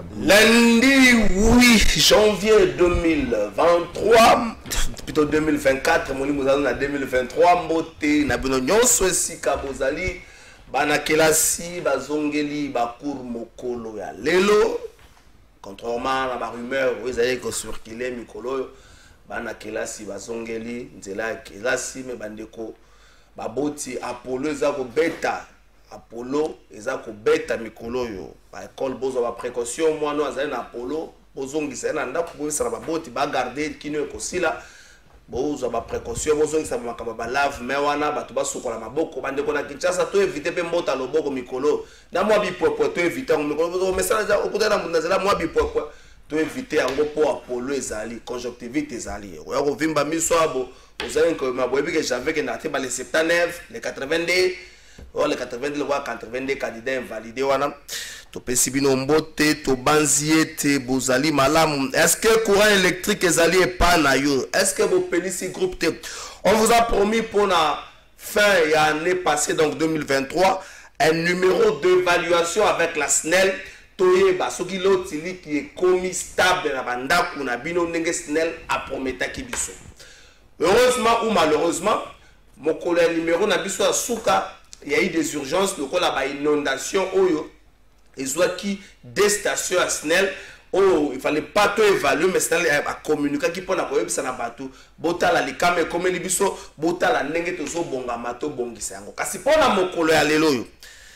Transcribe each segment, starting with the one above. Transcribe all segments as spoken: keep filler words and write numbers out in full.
Lundi huit janvier deux mille vingt-trois, plutôt deux mille vingt-quatre, mon nous allons à deux mille vingt-trois, moté na bino nyonso esika bozali bana kelasi bazongeli bakour mokolo ya lelo, contrairement à la rumeur où ils allaient que circuler mikolo bana kelasi bazongeli nzela kelasi me bandeko baboti Apollo ezako beta Apollo ezako beta mikolo yo ba école bozo ba précaution moi no azali na Apollo bozongisa na ndako bozisa ba boti ba garder kino ekosila bozo ba précaution bozongisa ba makaba ba lave mais wana bato basukola maboko bandeko na Kinshasa to éviter pe mbota loboko mikolo na mwa bipopo to éviter mikolo bozo message okutana munazela mwa bipopo to éviter yango po Apollo ezali conjonctivite ezali oya ko vimba miso abo ozali ko maboyebi que j'avais que naté ba les soixante-dix-neuf les quatre-vingt-deux oh les quatre-vingt-deux le quatre-vingt-deux candidats invalidés wana to pesibino mbote to banziete bozali malamu. Est-ce que courant électrique ezali epa na yo? Est-ce que vous pénissez groupe T? On vous a promis pour la fin et année passée donc deux mille vingt-trois un numéro d'évaluation avec la S N E L toyeba soki lotili qui est commis stable na bandaku na bino ndenge S N E L a prometaki biso. Heureusement ou malheureusement mon collègue numéro na biso ya suka il y a eu des urgences donc la ba inondation oyo et soit qui des stations à S N E L oh il fallait pas tout évaluer mais S N E L a communiqué qui pour na koyebisa na bato botala likame comme libiso botala ndenge tozo bonga mato bongisa yango kasi pona mokolo ya lelo yo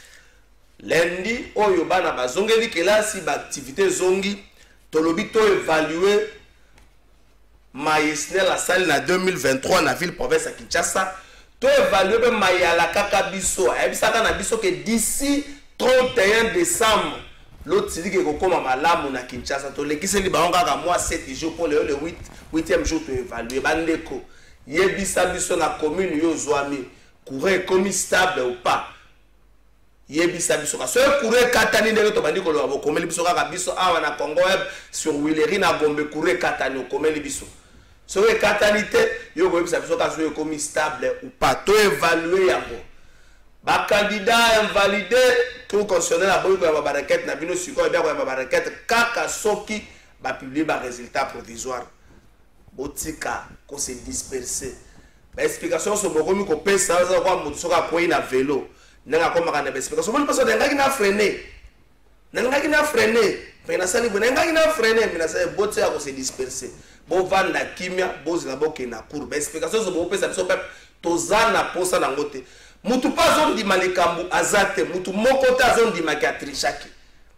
lundi oyo bana bazongeli kelasi ba activité zongi tolobi to évaluer ma S N E L la salle na deux mille vingt-trois na ville province à Kinshasa to évaluer be mayala kaka biso ayebisaka na biso que d'ici trente et un décembre l'autre dit que kokoma malamu na Kinshasa to lekiseli bango kaka mois sept jours pour le huitième jour to évaluer bandeko yebisa biso na commune yo zwami courant comme stable ou pas yebisa biso ka so courant katani ndenge to bandiko lo ba komeli biso kaka biso awa na Congo web sur Wileri na Gombe courant katani komeli biso so e katanite yo ko yebisa biso ka so comme stable ou pas to évaluer yango ba candidat invalidé que constitutionnel la bonne ba baraquette na bino siko bien ba baraquette kaka soki ba publier ba résultat provisoire botika ko se disperser ba explication so bokomi ko pesa za kwa mutu soka ko ina vélo nanga ko makana ba explication mo personne ngaki na freiner ngaki na freiner mais na sali bona ngaki na freiner mais na sali botia ko se disperser bo vanda kimia bozila bokena cour ba explication so bo pesa biso pep tozana posa na ngote mutu pas zone di malikambu azate mutu moko ta zone di makiatrichaki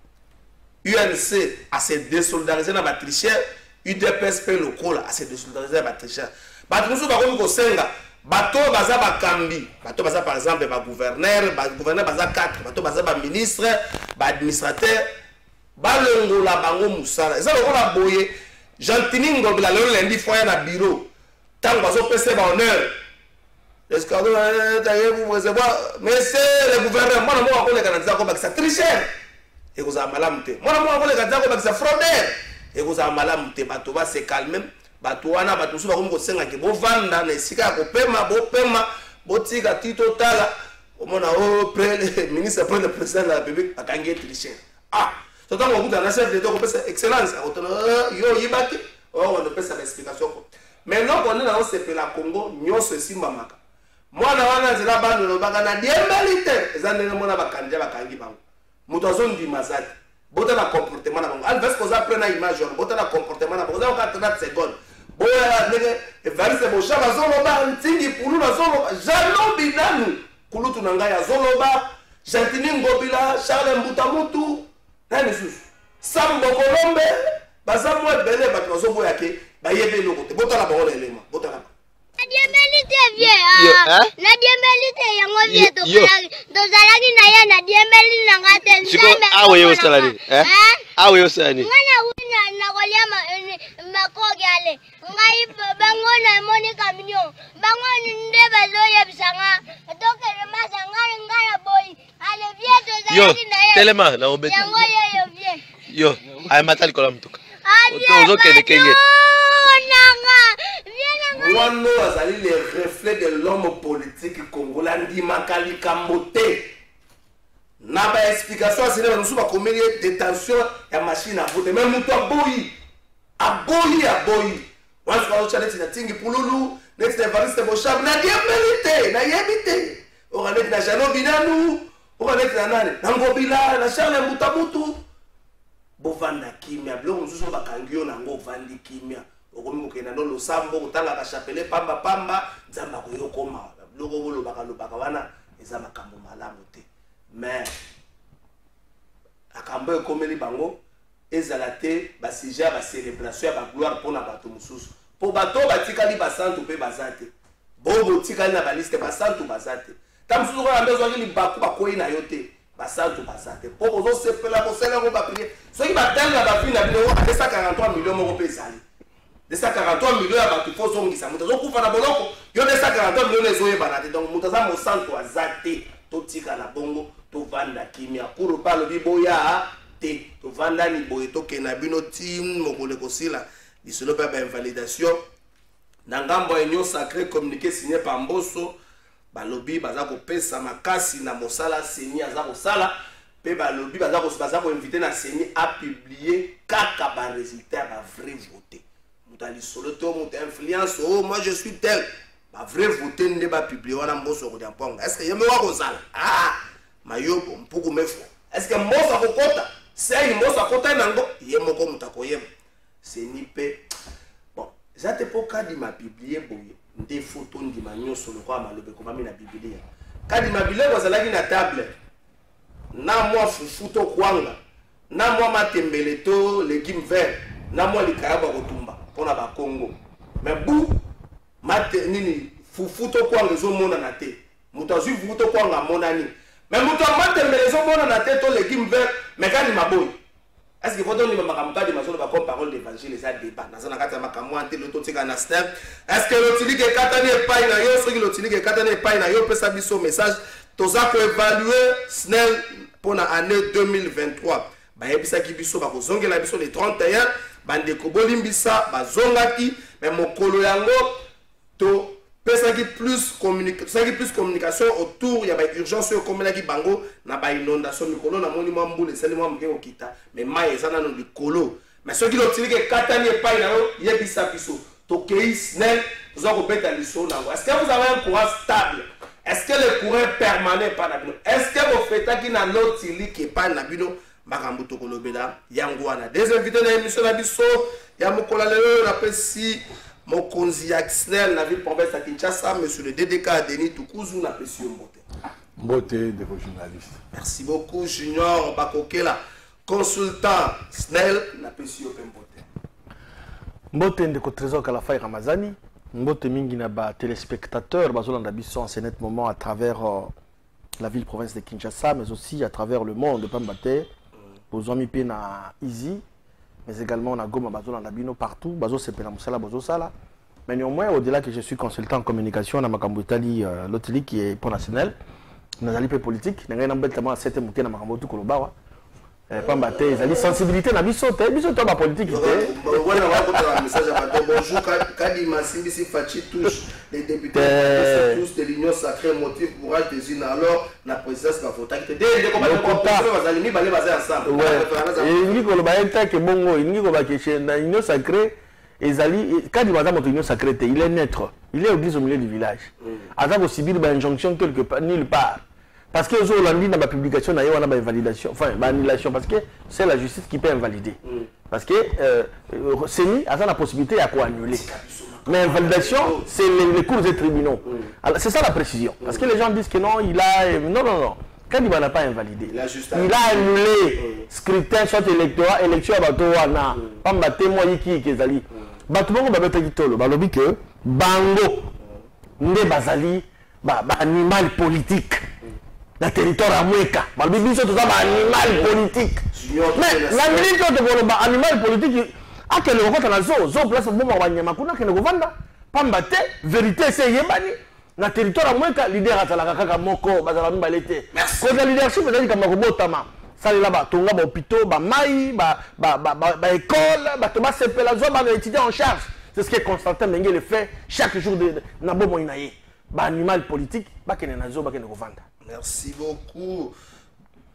U N C a se désolidariser na batricheur U D P S P lokola a se désolidariser na batricheur bato musu ba komi ko senga bato baza bakambi bato baza par exemple ba gouverneur ba gouverneur baza quatre bato baza ba ministre ba administrateur ba longola bango musala eza lokola boye Jantini ngobila lelo lundi foya na bureau tango bazo pese ba honneur est-ce que vous monsieur le gouverneur moi moi ko le candidat ko bakisa tricheur et ko za malamu te moi moi ko le candidat ko bakisa fraudeur et ko za malamu te bato ba se calme bato wana bato su ba ko senga ke bo vanda na esika ko pema bo pema botika tito tala omona o le ministre après le président de la République akangi tricheur ah to tango kuta na chef d'état ko pesa excellence yo yibaki oh on pesa l'explication mais non on est dans ce pays la Congo nyonso simba maka mwana wana zela bando no baka na diembelite ezandene mona bakanja bakangi bango muto azondi mazati bota na comportement na bango alves ko za prena image on bota na comportement na bango za ka trente secondes boya nege evariste bo shaba zolo ba ntingi pulu na zolo jalo bidanu kulutu na ngai azolo ba Jantini ngobila Charles Mbutamutu nani susu Sambo Kolombe bazamwe bele bato bazo boya ke bayebe lokote bota la bango elema bota la La diembelite vie ah la diembelite yango vie to to zalaki na ya na diembelite na ngate nzambe ah oui osalani eh ah oui osalani ngana wina na kolia ma makogale ngai bango na moni camion bango nde bazo ya bisanga toke masa ngara ngara boy ale vie to zalaki na ya telema na obeti yango yo vie yo ay matali kola mtuka ozo kende kenge Wano azali les reflets de l'homme politique congolais ndima kalikambo te na ba explication asene ba musuba komeli détention ya machine à voter même mutu aboyi aboyi aboyi wana kwa challenge na tingi pululu next Evariste Boshab na dia melite na yebite ora net na jano binanu ora net na nani na ngobila na Charles Mutabutu bovanda kimia blo mususu bakangio na ngo vandi kimia okomi kokena no losambo kutanga ka chapele pamba pamba nzamba koyokoma loko bolo bakalo bakawana eza makambo malamu te mais akambo ekomeli bango ezala te ba sujet ba célébration ba gloire pona bato mususu po bato batikali basantu pe bazate bobo tikali na ba liste basantu bazate tamsusu ko ambezo ngili baku bakoyi na yote basantu bazate po ozo sepela ko sela ko ba prier soki batanga ba fina bino wa deux cent quarante-trois millions moko pe zali deux cent quarante-trois millions ya bato fo zongisa mutu zo kufa na boloko yo deux cent quarante-trois millions ezo yeba na te donc mutu za mo santu azate to tika na bongo to vanda kimia kuru palo biboya te to vanda ni boye to kena bino tim mokole kosila lisolo pa ba invalidation na ngambo enyo sacré communiqué signé par Mbosso balobi baza ko pesa makasi na mosala seni aza ko sala pe balobi baza ko baza ko inviter na seni a publier kaka ba résultat ba vrai voter mutali solo to mut influence oh moi je suis tel ba vrai voter nde ba publier wana Mbosso ko diamponga est-ce que yeme wa ko sala ah mayobo mpuku mefo est-ce que Mbosso ko kota c'est Mbosso ko kota nango yemo ko mutako yemo seni pe bon zate po kadi ma publier boye des photos de manio sur le roi malobe comme na biblia kadi mabile bazalaki na table na moi fufuto kwanga na moi matembeleto légumes verts na moi likayaba kotumba pona ba Congo mais bu mate nini fufuto kwanga zo mona na te mutazu fufuto kwanga monani mais muto matembelezo mona na te to légumes verts mais kadi maboy. Est-ce que vous donnez ma campagne de ma comme parole d'évangile les a débat dans un cadre ma campagne de l'autotique en aster est-ce que l'autotique est katane pas na yo ce que l'autotique est katane pas na yo peut ça biso message tous ça pour évaluer snell pour la année deux mille vingt-trois ba yebisa ki biso ba kozongela biso le trente et un bande ko bolimbisa ba zongaki mais mokolo yango to pesa ki plus communication qui plus communication autour il y a ba urgence comme la ki bango na ba inondation mikolo na moni mwambule sali mwamke okita mais mai ezana no likolo mais ceux qui l'utilisent katani epai na yo yebisa biso to keis nel zo ko beta liso nango est-ce que vous avez un courant stable est-ce que le courant est permanent par na bino est-ce que vous faites qui na l'utili qui pas na bino makambo to kolobela yango wana des invités na émission na biso ya mokola lelo na pesi Mokonzi Axnel, la ville province à Kinshasa, monsieur le D D K Denis Tukuzu, na pesi mbote. Mbote de vos journalistes. Merci beaucoup, Junior Bakokela, consultant Snell, na pesi mbote. Mbote de Trésor Kalafay Ramazani, mbote mingi na ba téléspectateurs, bazolanda biso en ce net moment à travers euh, la ville province de Kinshasa, mais aussi à travers le monde de Pambate, Bozomi pe na Izi. Mais également on a Goma Bazo dans Labino partout, Bazo c'est Penamusala, Bazo Sala. Mais néanmoins, au-delà que je suis consultant en communication, on a Makambo Itali, l'Otili qui est pour national, on a l'I P politique, on a un embêtement à cette montée dans Makambo tout Kolobawa. Pambate, ils ont sensibilité dans Bisso, Bisso toi ma politique. Bonjour, Kadi Massimbi Fachi touche les députés tous de l'Union sacrée motif courage des unes alors la présidence va voter. Dès les combattants va aller baler baser ensemble. Ouais. Et il dit que le baïta que bongo, il dit que va que chez l'Union sacrée ezali Kadi Mazam l'Union sacrée il est naître, il est église au milieu du village. Azak aussi bir ba injonction quelque part nulle part. Parce que aux Hollandais dans la publication on a une invalidation, enfin une annulation parce que c'est la justice qui peut invalider. Mm. Parce que euh, Seni a la possibilité à quoi annuler. Mais invalidation, c'est les, les cours des tribunaux. Mm. C'est ça la précision. Mm. Parce que les gens disent que non, il a non non non. Quand il n'a pas invalidé, il a, il a annulé mm. scrutin soit électoral, élection à Batowana, pas battre moi qui qui ezali. Batoubango ba beta kitolo, ba lobi que bango nde bazali ba animal politique. Le territoire à Moueka. Mais animal politique. Mais la militaire de animal politique, à quel moment on a zo, zo place au moment où on a makuna que nous vanda, pambate, vérité c'est yebani. Le territoire à Moueka, leader à la kaka moko, bazalami balete. Quand le leadership est dit comme robotama, ça là-bas, tonga ba hôpital, ba mai, ba ba ba ba école, ba toba sepe la zo ba étudier en charge. C'est ce que Constantin Mengue le fait chaque jour de nabo moinaye. Ba animal politique, ba kene nazo, ba kene vanda. Merci beaucoup.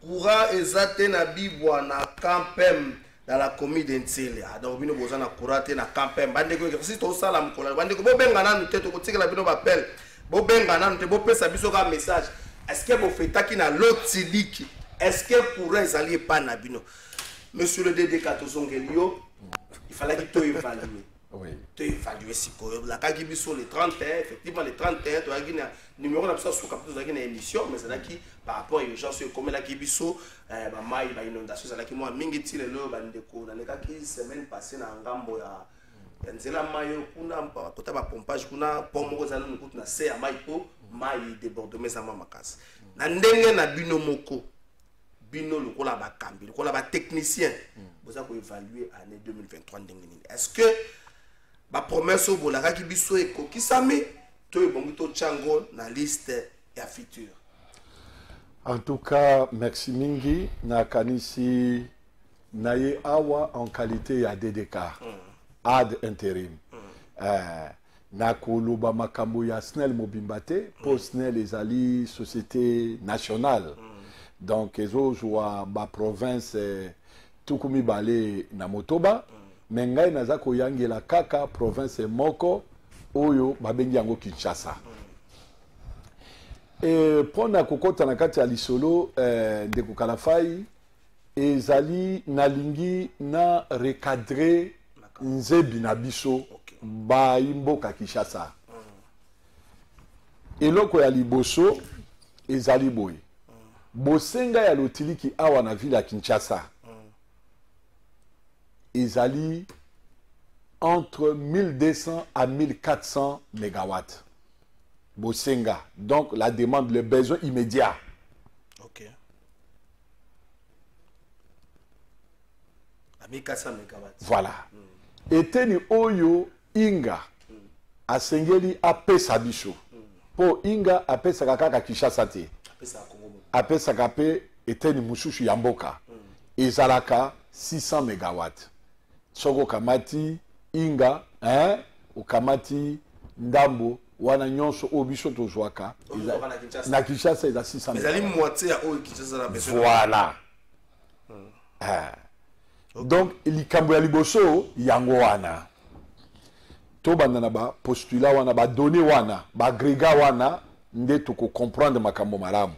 courant ezate na bibwa na campem dans la commune d'Ensele. Donc bino boza na courant te na campem. Bande ko si to sala mkola. Bande ko bo benga na nte to ko tikela bino bapel. Bo benga na nte bo pesa biso ka message. Est-ce que bo fetaki na lotiliki? Est-ce que courant ezali pas na bino? Monsieur le D D Katozongelio, il fallait que tu évalues. Oui. Tu évalues si la Kagibiso le trente et un, effectivement le trente et un, tu as un numéro de sous capteur une émission, mais c'est là qui par rapport aux gens comme la Kibiso, ma maille, ma inondation, c'est là qui moi mingiti le lo bandeko dans les cas qui semaine passée na ngambo ya nzela mayo kuna kota ba pompage kuna pomo za nous na se ya maipo mai débordement ça ma makasi. Na ndenge na bino moko bino lokola ba kambi lokola ba technicien vous avez évalué année deux mille vingt-trois ndenge. Est-ce que ba promesse au bolaka ki biso eko kisami to ebongi to chango na liste ya futur? En tout cas, merci mingi na kanisi naye awa en qualité ya D D K mm. ad intérim mm. euh, na koloba makambo ya S N E L mobimbate mm. pour S N E L ezali société nationale mm. donc ezo joa ba province eh, tukumi bale na motoba mm. mais ngai naza koyangela kaka province moko oyo babengi yango Kinshasa mm. et pona kokota na kati ya lisolo eh, de Kalafai ezali nalingi na recadrer nzebi na biso okay. ba imboka Kinshasa mm. eloko ya liboso ezali boy mm. bosenga ya lotiliki awa na ville ya Kinshasa mm. ezali entre mille deux cents à mille quatre cents mégawatts bosenga, donc la demande, le besoin immédiat. Ok. À mille quatre cents mégawatts. Voilà. Mm. Et teni oyo inga mm. asengeli apesa biso. Mm. Po inga apesa kaka Kinshasa te. Apesa Kongo. Apesa kape eteni mususu ya mboka. Mm. Ezalaka six cents mégawatts. Soko kamati inga, hein, ukamati ndambo wana nyonso obiso tozwaka na Kinshasa eza six cents. Mais ali moitié ya o Kinshasa la besoin. Voilà. Hmm. Ah. Okay. Donc likambo ya liboso yango wana. To banda na ba postulat wana ba donné wana, ba agrégats wana nde to ko comprendre makambo malamu.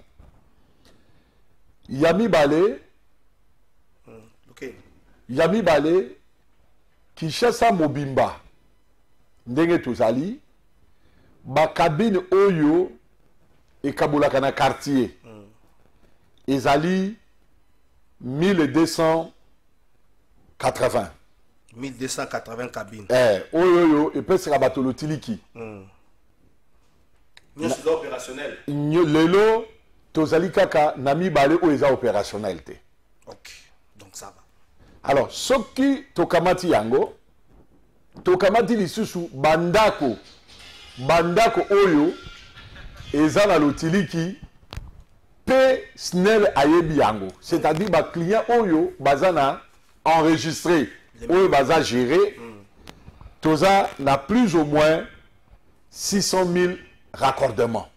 Yami balé. Hmm. OK. Yami balé Kinshasa mobimba. Ndenge tozali ba cabine oyo ekabolaka na quartier mm. ezali mille deux cent quatre-vingts mille deux cent quatre-vingts cabines eh oyo oyo epesaka bato lotiliki mm. nyonso opérationnel lelo tozali kaka na mibale oyo eza opérationnel te. OK, donc ça va. Alors soki tokamati yango tokamati lisusu bandako bandako oyo eza na lotiliki pe S N E L ayebi yango, c'est-à-dire ba client oyo bazana enregistré oyo baza géré mm. toza na plus ou moins six cent mille raccordements,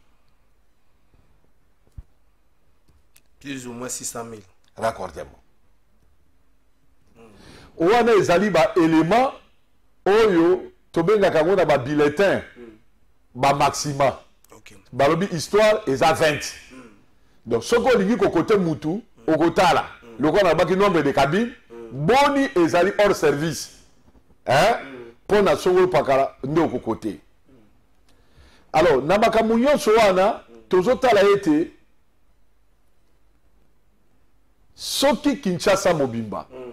plus ou moins six cent mille raccordements mm. wana ezali ba élément oyo tobengaka ngo na ba bulletin mm. ba maxima. OK. Balobi histoire eza vingt. Mm. Donc soko lingi ko côté mutu mm. okotala mm. loko na baki nombre de cabines mm. boni ezali hors service. Hein? Mm. Pona soko pakala ndoko côté. Mm. Alors na makambo nyonso wana mm. tozotala ete soki Kinshasa mobimba mm.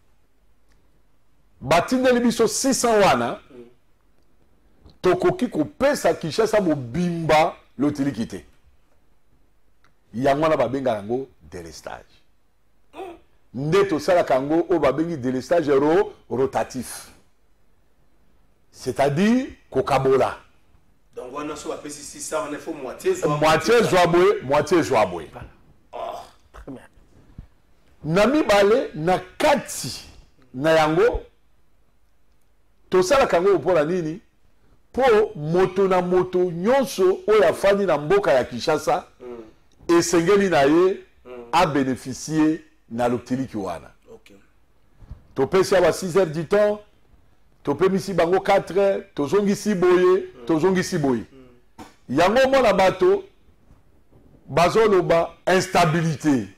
batindeli biso six cents wana mm. tokoki kopesa Kinshasa mobimba lotiliki te. Yango wana babenga yango délestage. Mm. Nde tosalaka yango oyo babengi délestage ro rotatif, c'est-à-dire kokabola. Donc wana so bapesi six cents wana faut moitié zwa moitié zwa boye moitié zwa boye. Oh, très bien. Na mibale na kati na yango tosalaka yango mpona nini? Po moto na moto nyonso oyo afandi na mboka ya Kinshasa mm. esengeli na ye mm. a bénéficié na lotili kiwana. Ok. Topesi à six heures du temps, topé misi bango quatre heures, tozongi si boye, tozongi si boye. Yango mona bato, bazoloba instabilité.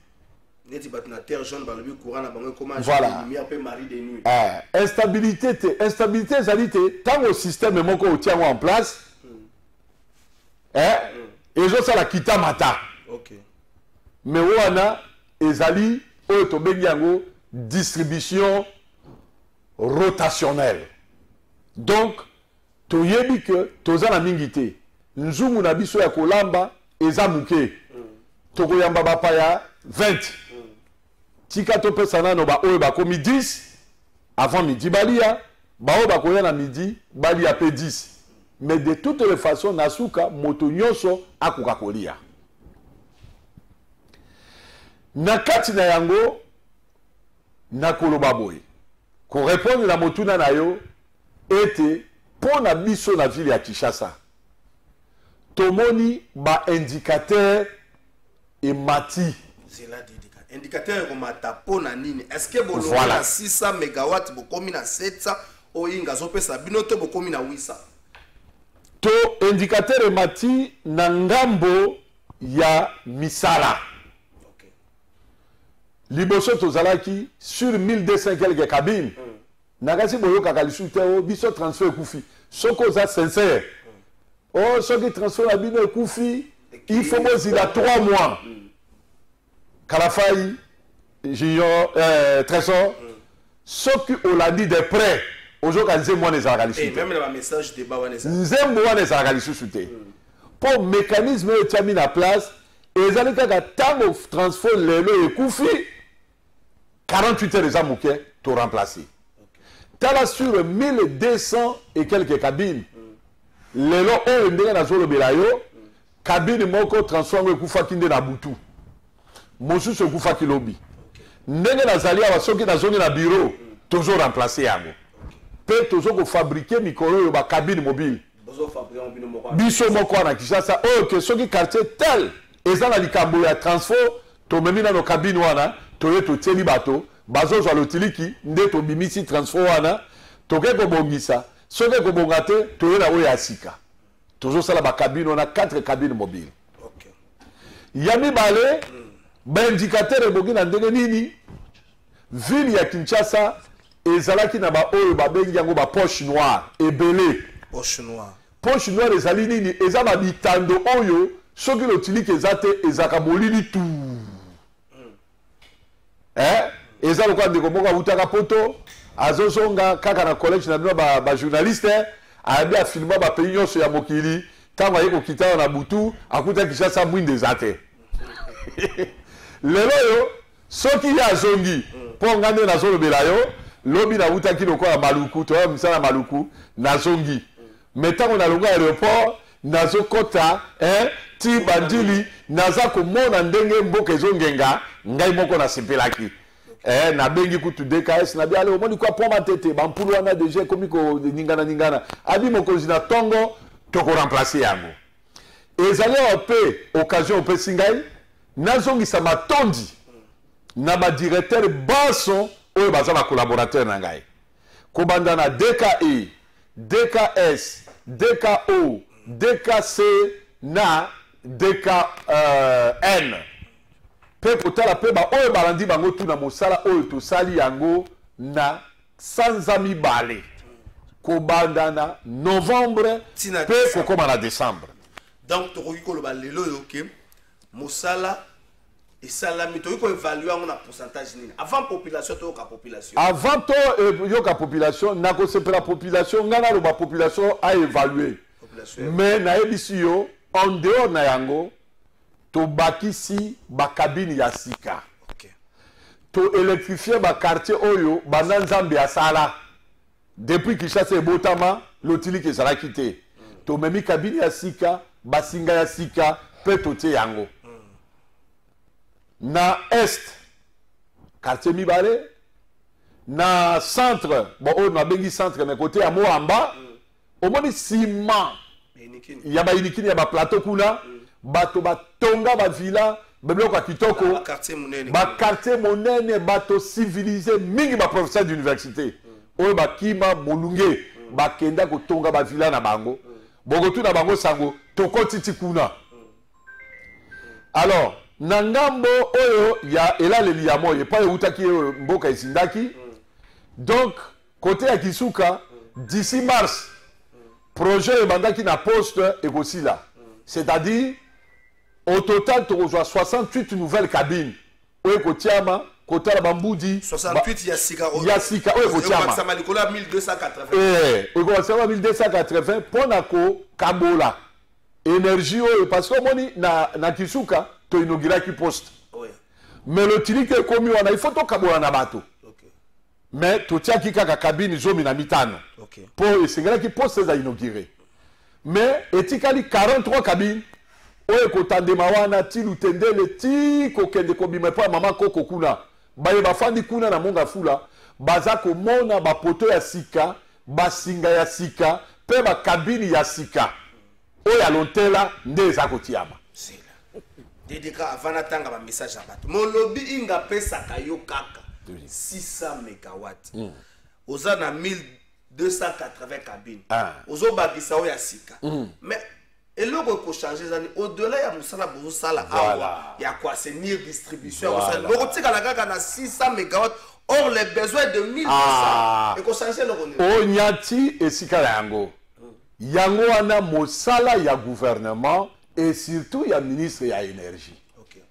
Voilà. Eh, instabilité, instabilité, c'est tant au système moko tient en place, eh, et je sais la kita mata. Ok. Mais wana ezali oyo tobengi yango distribution rotationnelle. Donc toyebi que toza na mingi te. Nzungu na biso ya kolamba eza muke. Tokoyamba bapaya vingt. Tika topesa nano ba oyo bakomi dix avant midi balia, ba oyo bakoya na midi balia pe dix. Mais de toutes les façons nasuka moto nyonso akoka kolia. Na kati na yango na koloba boye ko répondre na motuna na yo ete pour na biso na ville ya Kinshasa tomoni ba indicateur et mati c'est là indicateur ko mata pona nini est-ce que bolo voilà. Na six cents mégawatts bokomi na sept cents oyinga zopesa binoto bokomi na huit cents to indicateur et mati na ngambo ya misala. Liboso tozalaki sur mille deux cents quelques cabines. Nagasi boyo kakalisu teo biso transfert koufi. Soko za sincère. Oh soki transfert la bino koufi, il faut moi il a trois mois. Kalafai, Junior, euh, Trésor. Soki on l'a dit de près. Aujourd'hui nze moi les akalisu. Et même le message débat wana ça. Nze moi les akalisu sute. Pour mécanisme est mis en place. Et les kaka tango transfert lelo et koufi. quarante-huit heures déjà mouké, tout remplacé. Tu as sur mille deux cents et quelques cabines. Les lots ont une dans zone belayo, cabine moko transforme kufa kinde na butu. Mosu se kufa kilobi. Ndenge na zali awa soki na zone na bureau, toujours remplacé yango. Pe toujours ko fabriquer mikoro yo ba cabine mobile. Biso moko na Kinshasa, oh que soki quartier tel, ezana likambo ya transport, to memi na no cabine wana. Toye to teli bato bazo zo lotiliki nde to bimisi transfert wana toke ko bongisa soke ko bongate toye na oya sika toujours sala ba cabine on a quatre cabines mobiles. OK. Yami balé ba indicateur bogi na ndenge nini ville ya Kinshasa ezalaki na ba oyo ba bengi yango ba poche noire ebele poche noire poche noire ezali nini eza ba bitando oyo soki lotiliki ezate ezaka bolili tout. Eh? Et ça, le cas de Komoka Boutaka Poto, Azosonga, Kaka na collège, na ba, ba journaliste, a bien filmé ba pays sur Yamokili, tant va y quitter na Boutou, à côté de Kinshasa mouine des athées. Le loyo, ce qui y a zongi, pour gagner na zone belayo, lobi na Boutaki no kwa Maluku, toi, misa Maluku, na zongi. Maintenant on a le aéroport, na zokota, hein, ti bandili, naza ko mona ndenge mboke zongenga, ngai moko na sepelaki. Eh na bengi kutu D K S na bia le omoni kwa poma tete ba mpulu wana déjà komi ko ningana ningana abi moko zina tongo to ko remplacer yango. Ezali opé occasion opé singai nazongi sa matondi na ba directeur baso oyo baza ba collaborateur na ngai. Ko banda na D K E, D K S, D K O, D K C na D K N. Pe potala pe ba oyo balandi bango tu na mosala oyo to sali yango na sanzami bale. Ko banda na novembre pe ko koma na décembre. Donc to ko lo balelo yo ke mosala et salami to ko évaluer on a pourcentage nini avant population to ka population. Avant to yo ka population na ko se la population ngana lo ba population a évaluer. Mais na ebisi yo en dehors na yango to bakisi ba cabine ya sika. OK. To électrifier ba quartier oyo banda nzambe ya sala. Depuis Kinshasa e botama lotili ke sala kité. To memi cabine ya sika, basinga ya sika pe to te yango. Na est quartier Mibale, na centre, bon on a bengi centre mais côté à Moamba, au moins ciment. Il y a ba inikini ya ba plateau kuna, bato ba tonga ba villa biloko ya kitoko quartier monene ba quartier monene bato civilisé mingi ba professeur d'université oyo bakima molunge bakenda kotonga ba villa na bango bokotu na bango sango tokotiti kuna. Alors na ngambo oyo ya elaleli ya moye pa eutaki mboka esindaki. Donc côté ya Kisuka d'ici mars projet ebandaki na poste ekosila. C'est-à-dire au total tu reçois soixante-huit nouvelles cabines oyo kotiama kotala bambudi soixante-huit ya sika ya sika oyo kotiama ça m'a likola mille deux cent quatre-vingts eh oyo kotiama mille deux cent quatre-vingts pona ko kabola énergie oyo parce que moni na na Kisuka to inauguraki poste. Oui. Mais le tilike komi wana il faut to kabola na bato. OK. Mais to tiaki kaka cabine zomi na mitano. OK. Pour esengelaki poste za inaugurer. Mais etikali quarante-trois cabines oyo kotandema wana ti lutendele ti kokende kobima pa mama koko kuna baye bafandi kuna na monga fula baza komona bapoto ya sika basinga ya sika pe bakabini ya sika oyo alontela nde eza kotiama. Dédika avant natanga ba message à bato mon lobby inga pesaka yo kaka six cents mégawatts mm. oza na mille deux cent quatre-vingts cabines ah. ozo bakisa o ya sika mm. mais eloko ko changer zani au-delà ya musala bozo sala awa ya quoi assainir distribution voilà. Loko tika la kaka na six cents mégawatts or les besoins de mille deux cents ah. Et ko changer loko ni o nyati esika yango mm. yango wana mosala ya gouvernement et surtout il y a ministre ya énergie. OK.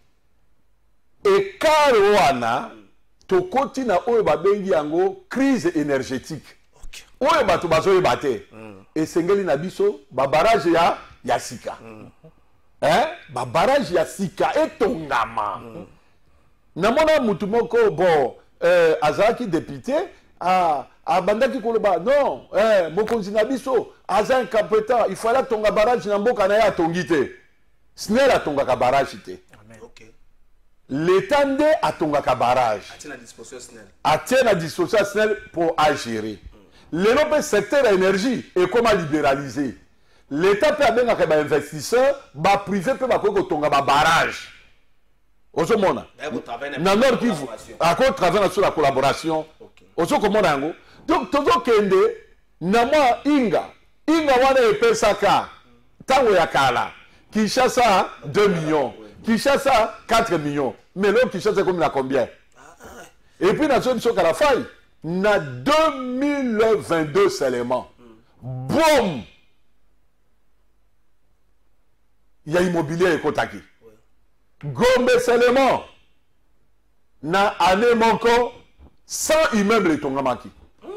Et karwana tokoti na oyo babengi yango crise énergétique. OK. Oyo bato bazo bate. Et sengeli na biso ba barrage ya ya sika. Mm. Hein? Ba barrage ya sika etongama. Mm. Na mona mutu moko bon euh azaki député a abandaki koloba non eh mokonzi na biso aza incompétent il fallait tonga barrage na mboka na ya tongite snel atonga ka barrage te. Amen. OK. L'état nde atonga ka barrage atina disposition snel atina disposition snel pour agir. Mm. Le nope secteur ya énergie et comment libéraliser l'état peut abenga ka ba investisseur ba privé peut ba ko tonga ba barrage. Ozomona na Nord Kivu à cause travailler sur la collaboration. Ozo komona yango donc tozo kende na mwa inga inga wana epesaka tango ya kala Kinshasa deux millions Kinshasa quatre millions mais là Kinshasa comme na combien et puis na zone soka la faille na deux mille vingt-deux seulement boum il y a immobilier ekotaki Gombe seulement na année manko cent immeubles etongamaki.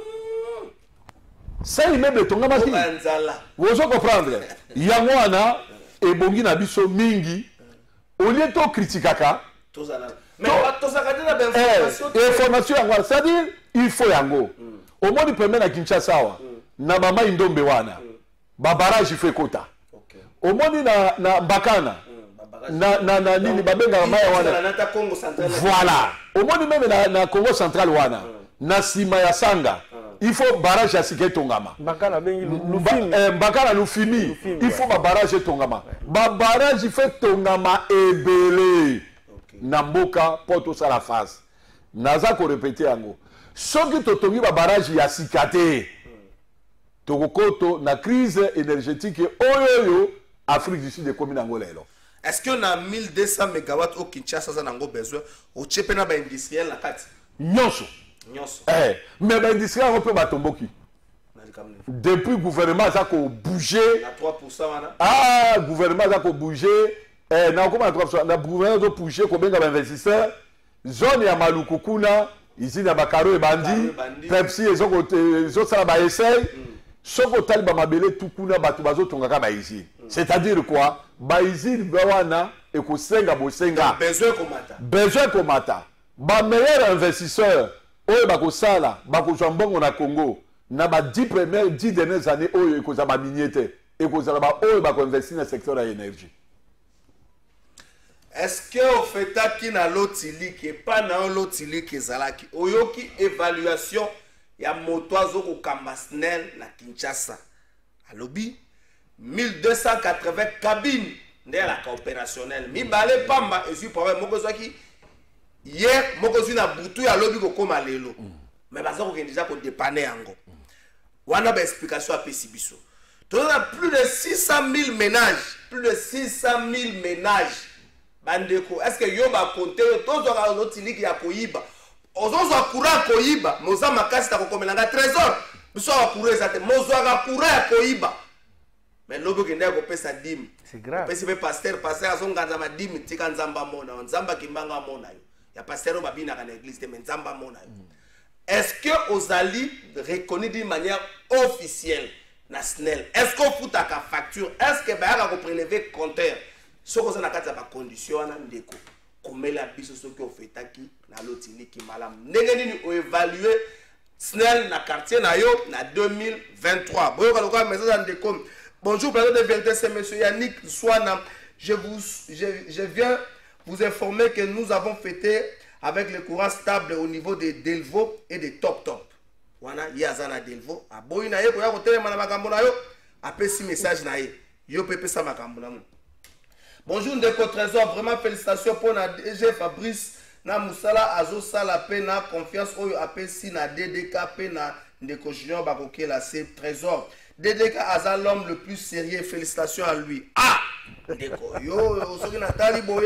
cent immeubles etongamaki. Vous comprendre? Yango wana ebongi na biso mingi au lieu to critiquaka. Mais to sakati na information. Information yango c'est-à-dire il faut yango. Au moins il permet na Kinshasa wa na mama indombe wana. Ba barrage fait kota. Au moins na na Bakana. Na na na nini babenga maya wana. Voilà. Au moins même na, na Congo central wana mm. na sima ya sanga mm. il faut barrage ya sika tongama Bakana bengi lufimi eh, Bakana lufimi il faut ba barrage tongama ouais. Ba barrage fait tongama ebele okay. Na mboka poto sa la face naza ko répéter yango soki to tongi ba barrage ya sika te mm. Tokokoto na crise énergétique oyoyo Afrique du Sud ekomi nango lelo. Est-ce qu'on a mille deux cents mégawatts au Kinshasa ça n'a pas besoin au Tchépena ba industriel la carte nyonso nyonso eh mais ba industriel on peut batomboki depuis gouvernement ça ko bouger à trois pour cent wana ah gouvernement ça ko bouger eh na comment trois pour cent na gouvernement ko bouger ko benga ba investisseur zone ya Maluku kuna ici na bakaro e bandi Pepsi ezo ko ezo sala ba essaye soko taliba mabele tukuna batu bazo tongaka ba ici c'est-à-dire quoi ba ici bawana et ko senga bo senga besoin komata besoin komata ba meilleur investisseur oyo ba ko sala ba ko mbongo na Congo na ba dix premières dix dernières années oyo ko za ba miniete et ko za ba oyo ba ko investir na secteur de l'énergie. Est-ce que au fait qui na lotili qui pas na lotili qui zalaki oyoki évaluation ya motoazo ko kambasnel na Kinshasa alobi mille deux cent quatre-vingts cabines nde la opérationnel mibale pamba ezwi problème moko zwaki hier moko zwi na butu ya lobi kokoma lelo mais baza kokende déjà kodépane yango wana ba explication apesi biso tozana plus de six cent mille ménages plus de six cent mille ménages bandeko est-ce que yo ba compter tozwaka notiliki ya koyiba ozozwa courant koyiba moza makasi ta kokomelanga trésor biso wa courant ça te mozwaka courant ya koyiba mais lobi kende ko pesa dîme c'est grave pesi be pasteur pasteur azonganza ma dîme tika nzamba mona nzamba kimbanga mona yo ya pasteur babina kana église mais nzamba mona yo est-ce que ozali reconnu d'une manière officielle na S N E L est-ce qu'on fout ta facture est-ce que ba ko prélever compteur soko za na kati ba condition wana ndeko komela biso soki ofetaki na lotiliki malam ndenge nini o évaluer S N E L na quartier na yo na deux mille vingt-trois boyo ka lokwa message ndeko. Bonjour, plateau de vérité, c'est monsieur Yannick Swana. Je, vous, je, je viens vous informer que nous avons fêté avec le courant stable au niveau des Delvaux et des Top Top. Wana yazana Delvaux. A boy na ye ko ya ko tele mana makambo na yo. Appelle si message na ye. Yo pepe sa makambo na mo. Bonjour Ndeko Trésor, vraiment félicitations pour na D G Fabrice na Musala Azo Sala pe na confiance oyo appelle si na D D K pe na Ndeko Junior bakoke la C Trésor. D D K Aza l'homme le plus sérieux, félicitations à lui. Ah! Ndeko yo, soki natali boye.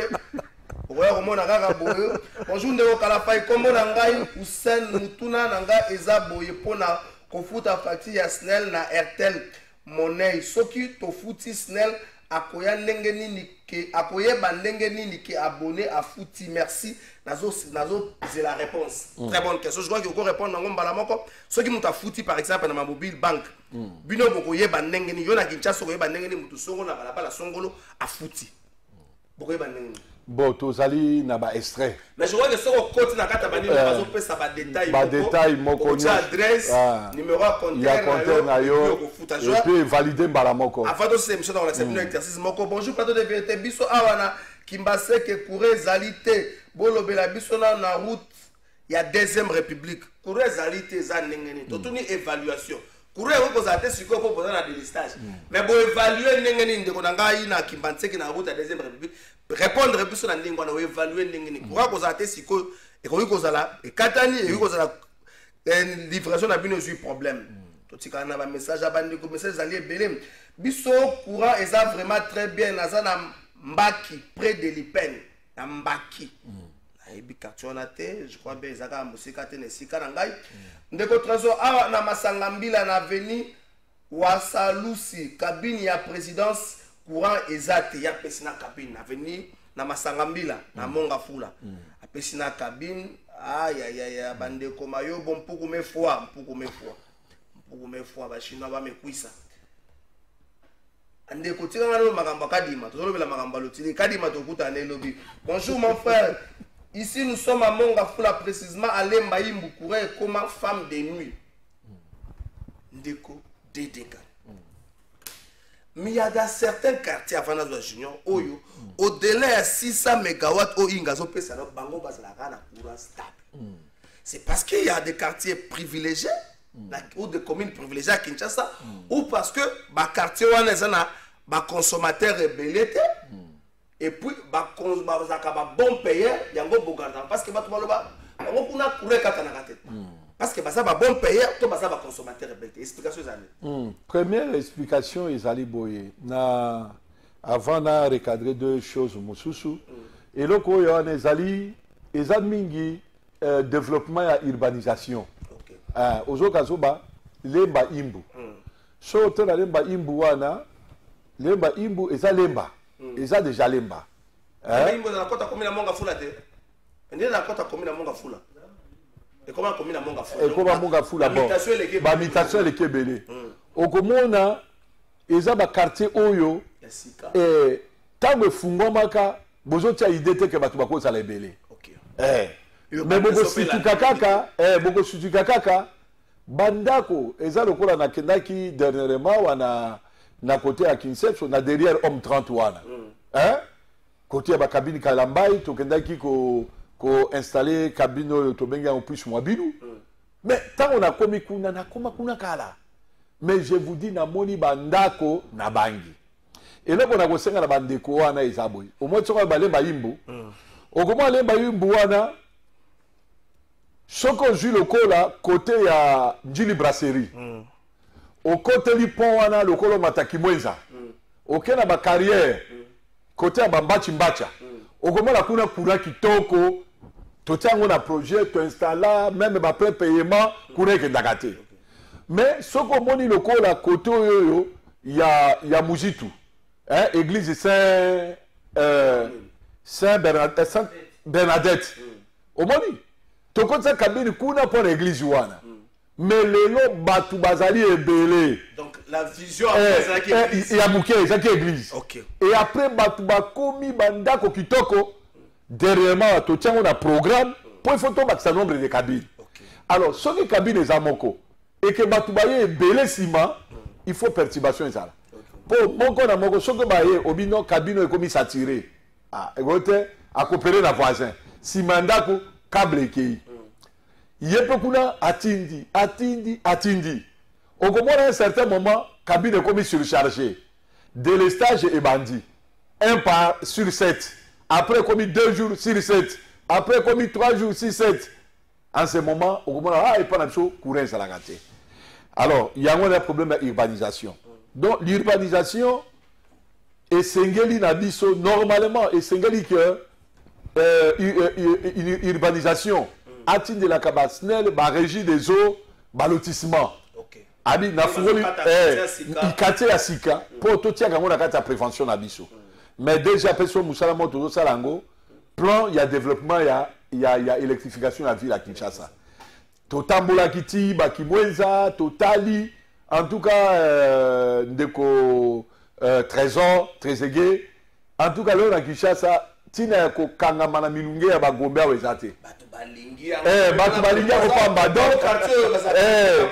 Oya komona kaka boye. Bonjour Ndeko Kalafai, kombo na ngai Hussein Mutuna na ngai eza boye pona kofuta facture ya S N E L na Airtel Money. Soki tofuti S N E L akoya ndenge nini ke akoyeba ndenge nini ke abonné à Fouti. Merci. Nazo nazo c'est la réponse. Mm. Très bonne question. Je crois qu'il faut répondre dans ngomba la moko. Ceux qui m'ont Fouti par exemple dans ma mobile bank. Mm. Bino boko yeba ndenge nini yona Kinshasa ko yeba ndenge nini mutu songo na bala bala songolo à Fouti. Boko yeba ndenge nini. Bon, tozali na ba extrait. Mais je vois que soko côté na kata bani bazo pesa ba détail ba détail moko ni adresse ah. numéro à compte ya compte na yo et puis valider mbala moko. Avant de ces émissions dans la exercice moko. Bonjour plateau de vérité biso awana Kimbase que Kouré Zalité bolobela biso na na route ya deuxième république Kouré Zalité za ndengeni to tuni évaluation Kouré ko zate siko ko poza na délistage mais bo évaluer ndengeni ndeko na ngai na Kimbase que na route ya deuxième république répondre biso na ndengwa na évaluer ndengeni Kouré ko zate siko et ko ko zala et katani et ko zala livraison na bino eu problème to tika na ba message abandi ko message zali belem biso courant eza vraiment très bien na na Mbaki, près de l'Ipen, na Mbaki. Naibi quartier on a té, je crois bien ezaka musika te nesika na ngai. Ndeko Trésor awa na Masangambila na avenue Wasalusi, cabine ya présidence courant ezate ya pesina cabine na avenue na Masangambila na Monga Fula. A pesina cabine, aïe aïe aïe bandeko mayo bon mpuku me foi, mpuku me foi. Mpuku me foi ba chinois ba me kuisa. Ande kotika ngalo makamba kadima tozolobela makamba lotili kadima tokuta na elobi. Bonjour mon frère, ici nous sommes à Monga Fula précisément à Lemba Imbu Kouré comme femme de nuit ndeko D D K. Mais il y a dans certains quartiers avant la junior oyo au-delà de six cents mégawatts au ingazo pesa na bango bazala na courant stable. C'est parce qu'il y a des quartiers privilégiés ou des communes privilégiées à Kinshasa ou parce que ba quartier wana ezana ba consommateur rebelle et puis ba bazaka ba bon payeur yango boganda parce que bato baloba yango kuna kure kata na kate parce que basa ba bon payeur to basa ba consommateur rebelle explication ezali première explication ezali boye na avant na recadrer deux choses mususu et loko oyo na ezali ezali mingi euh, développement ya urbanisation. Ah, ozokazoba lemba imbu. Mm. So tena lemba imbu wana lemba imbu eza lemba. Mm. Eza déjà lemba. Lemba imbu na kota komina monga fula te. Ndiye na kota komina monga fula. Et comment komina monga fula? Et comment monga fula bon. Ba mutation le kebele. Okomona eza ba quartier oyo eh tango fungomaka bozo tia idée te ke batu bakoza la ebele. OK. Eh mais boko situka kaka eh boko situka kaka bandako eza lokola na kendaki dernièrement wana na côté à Kinshasa na derrière homme trente wana mm. hein côté ya ba cabine kalambai to kendaki ko ko installer cabine to benga en plus moi binu mm. mais tant on a komi kuna na koma kuna kala mais je vous dis na moni bandako na bangi Et là, on a conseillé la bande de Kouana et Zaboui. Au moins, tu vas aller à Yimbo. Au moment où on Yimbo, ce qu'on joue le col là, côté à Njili Brasserie. Au côté du pont, on a le col Mataki Mwenza. Au côté de la carrière, côté à Bambachi Mbacha. Au moment où on a courant qui toko, tout on a projet, tu installes même après paiement, courant qui est mais ce qu'on a le col là, côté il y a, il y a Moujitou. Hein, église Saint, euh, Saint Bernadette. Saint Bernadette. Au moni. To côté ça cabine kuna pour l'église wana. Mais le lo batu bazali est belé. Donc la vision après ça qui est église. Il y a bouquet, ça qui est église. OK. Et après batu bakomi bandako kitoko derrière to tiens on a programme pour il faut to battre nombre de cabines. OK. Alors ce qui cabine les amoko et que batu baye belé ciment, il faut perturbation ça. Pour mon qu'on a mon chose que baye obino cabine est comme saturé. Ah, écoutez, à coopérer la voisin. Si mandako câble qui yepekuna atindi atindi atindi. Au moment à un certain moment, cabine est comme surchargée. Délestage et bandit. Un par sur sept. Après comme deux jours sur sept. Après comme trois jours sur sept. En ce moment, au moment ah il pas la chose courir ça la gâté. Alors, il y a un problème d'urbanisation. Donc l'urbanisation est singeli nabiso normalement et singeli que euh, une urbanisation atteint de la cabasnelle ba régie des eaux ba lotissement. OK. Abi na fungoli eh ikate ya sika pour to tia kango na kata prévention nabiso. Mais déjà peso musala moto to salango plan il y a développement il y a il y a il y a électrification de la ville à Kinshasa. Totambola kiti ba kimwenza totali. En tout cas, euh, ndeko euh, Trésor, Trésegé, en tout cas, là, on a Kinshasa, tina ko kangama na milunge ya bagombe ya wezate. Batu balingi. Eh, batu balingi ya kopamba. Donc, eh,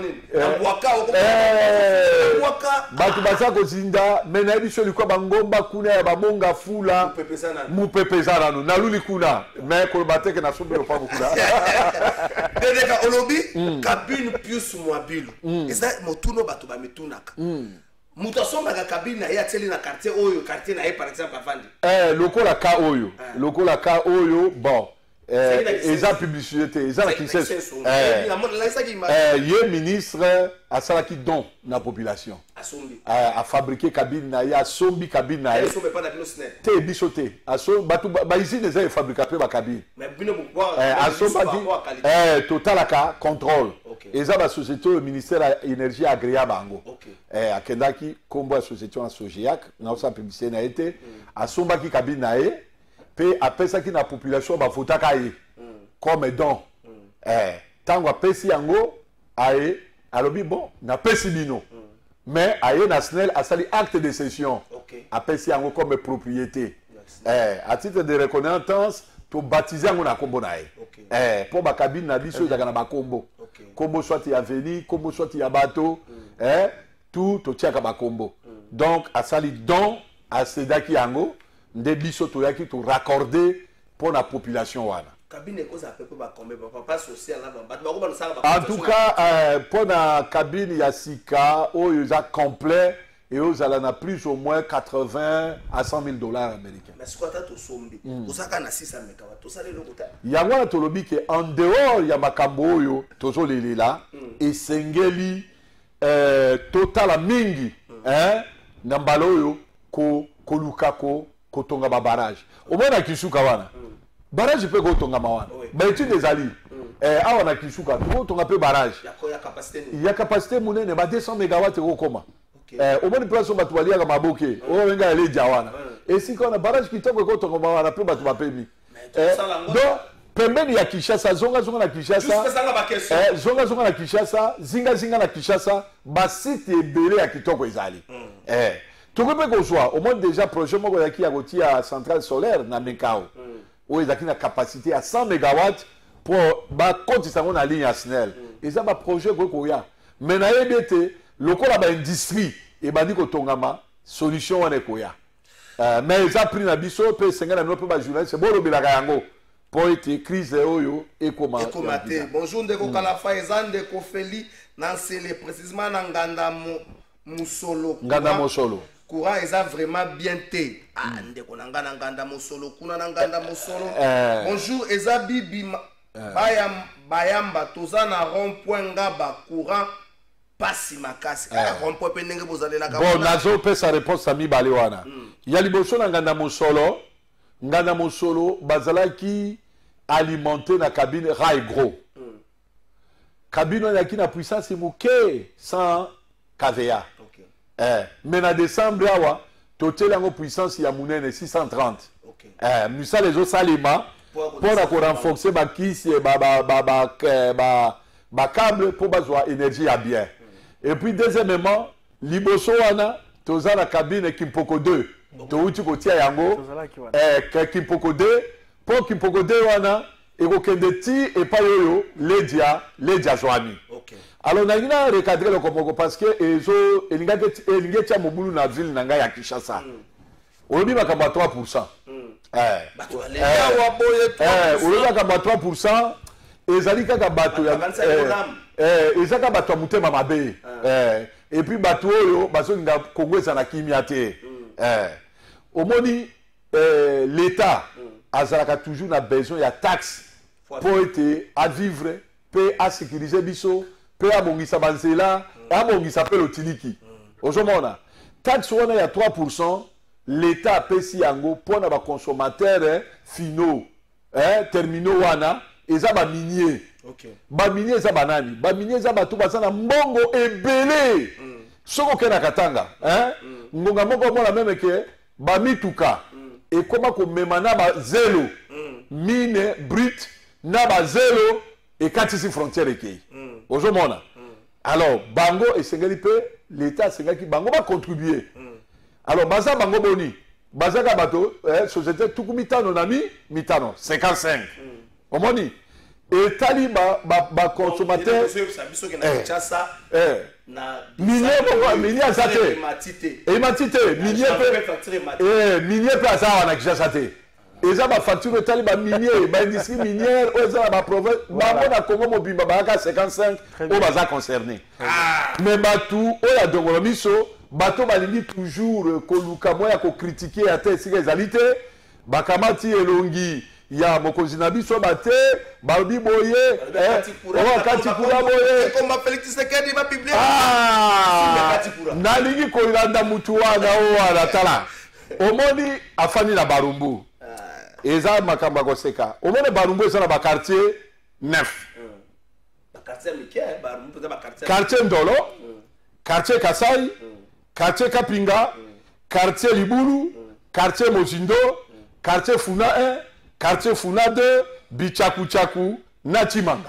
eh, batu basa kozinda, mena ebiso likwa bangomba kuna ya babonga fula. Mupepeza nanu. Naluli kuna. Mais kolbateke na sombe lopa kuna. Dedeka olobi, cabine plus mobile. Et ça, motuno batu ba metunaka. Muto sombaka cabine na ya teli na quartier oyo, quartier na par exemple avandi. Eh, lokola ka oyo. Lokola ka oyo, bon. Eh, eza publicité, eza la kisses. Eh, eh, ye ministre a salaki don na population. A sombi. A fabriquer cabine na ya, sombi cabine na ya. Sombi pas na binosne. Te bisoté. A so batu ba ici les a fabriquer ba cabine. Mais bino bois. Eh, a so bati. Eh, total aka contrôle. Eza ba société le ministère de l'énergie agréable bango. Eh, a kendaki kombo a société en Sogiac, na sa publicité na été, a sombaki cabine na ye. Pe après ça qui na population ba fotaka ye comme don eh tango pesi yango aye alobi bon na pesi bino mais aye na snel asali acte de cession a pesi yango comme propriété eh à titre de reconnaissance to baptiser yango na kombo na ye eh pour ba cabine na biso ezaka na ba kombo kombo soit ya veni kombo soit ya bateau eh tout to tiaka ba kombo donc asali don a sedaki yango nde biso toyaki to raccorder pour la population wana. Cabine cause à peu près combien papa social là en tout cas euh, pour la cabine ya sika oyo za complet et aux alana plus ou moins quatre-vingts à cent mille dollars américains. Mais ce quoi ta to sombi osaka na six cents mégawatts to sale lokota yango na tolobi ke en dehors ya makambo oyo tozo lelela et sengeli euh, total mingi hein na mbalo oyo ko kolukako kotonga ba barrage au moins na Kisuka wana barrage peut kotonga mawana ba étude des ali eh awa na Kisuka kotonga pe barrage ya capacité il y a capacité munene ba deux cents mégawatts ko koma eh au moins place ba tubalia ka maboke o wenga ele jawana et si kona barrage kitoko kotonga mawana pe ba tubapemi eh donc pembeni ya Kinshasa zonga zonga na Kinshasa eh zonga zonga na Kinshasa zinga zinga na Kinshasa ba site ebele ya kitoko ezali eh tout le monde soit au moins déjà projet moko ya ki ya kotia centrale solaire na Mekao où ils ont une capacité à cent mégawatts pour ba kotisa ngo na ligne ya Snell et ça ba projet ko ya mais na yebete lokola ba industrie et ba di ko tongama solution wana ko ya mais ça pris na biso pe senga na no pe ba journaliste bo lobelaka yango pour être crise oyo et comment ekomate bonjour ndeko kalafa ezande ko feli na sele précisément na nganda mo musolo nganda mosolo courant eza vraiment bien te ah ndeko nanga na nganda mosolo kuna na nganda mosolo bonjour eza bibi bayam bayamba toza na rond point ngaba courant pasi makasi ah rond point pe ndenge bozalela ka bon nazo pesa réponse ami bale wana ya liboso na nganda mosolo nganda mosolo bazalaki alimenté na cabine rail gros cabine na qui na puissance moké sans K V A okay. eh, mais na décembre awa totel yango puissance ya munene six cent trente okay. eh, misa les autres salima pour ko renforcer ba kisi ba ba ba ba ba ba câble pour bazwa énergie à bien mm. et puis deuxièmement liboso wana toza la cabine Kimpoko deux to uti ko tia yango eh Kimpoko deux pour Kimpoko deux wana et ko kende ti et pas yoyo ledia ledia zwami okay. Alors, on a recadré le Komoko parce que ezo elingetia mobulu na ville nanga ya Kinshasa. On dit que trois pour cent. Eh. Eh, on dit que trois pour cent ezali kaka bato ya eh ezaka bato mutema mabe. Eh et puis bato oyo baso nga Congo za na kimia te. Eh omoni eh l'état azalaka toujours na besoin ya taxe pour être à vivre, pour à sécuriser biso. Pe abongisa banzela abongisa pe lotiliki ozomona taxe wana ya trois pour cent l'état pesi yango pona ba consommateurs finaux eh terminaux wana eza ba minier okay. ba minier eza banani ba minier eza batu basana mbongo ebele mm. soko kena katanga eh mm. ngonga moko mona même que ba mituka mm. et comment ko memana ba zéro mm. mine brut na ba zéro et katisi frontière ekei mm. ozomona mm. alors bango esengeli pe l'état sengaki bango ba contribuer mm. alors baza bango boni baza ka bato eh, société tuku mitano na mi mitano cinquante-cinq mm. omoni et tali ba ba, ba consommateur eh eh na minier bon minier azate et matite minier pe eh minier pe azawa na kisasate eza ba facture tali ba minier ba industrie minière oza ba province ba mona Congo mobimba ba ka cinquante-cinq o baza concerné ah. mais batu o ya dongolo miso bato balingi toujours koluka moya ko critiquer ate sika ezalité bakamati elongi ya mokonzi na biso bate babi boye eh o kati kula boye comme Félix Tshisekedi ba publier ah nalingi ko ilanda mutu wana o ala tala omoni afani na barumbu eza makamba koseka omone barumbu eza na ba quartier neuf ba quartier miké barumbu eza ba quartier quartier Ndolo quartier Kasai quartier Kapinga quartier Libulu quartier Mozindo quartier Funa un quartier Funa deux Bichaku Chaku na Chimanga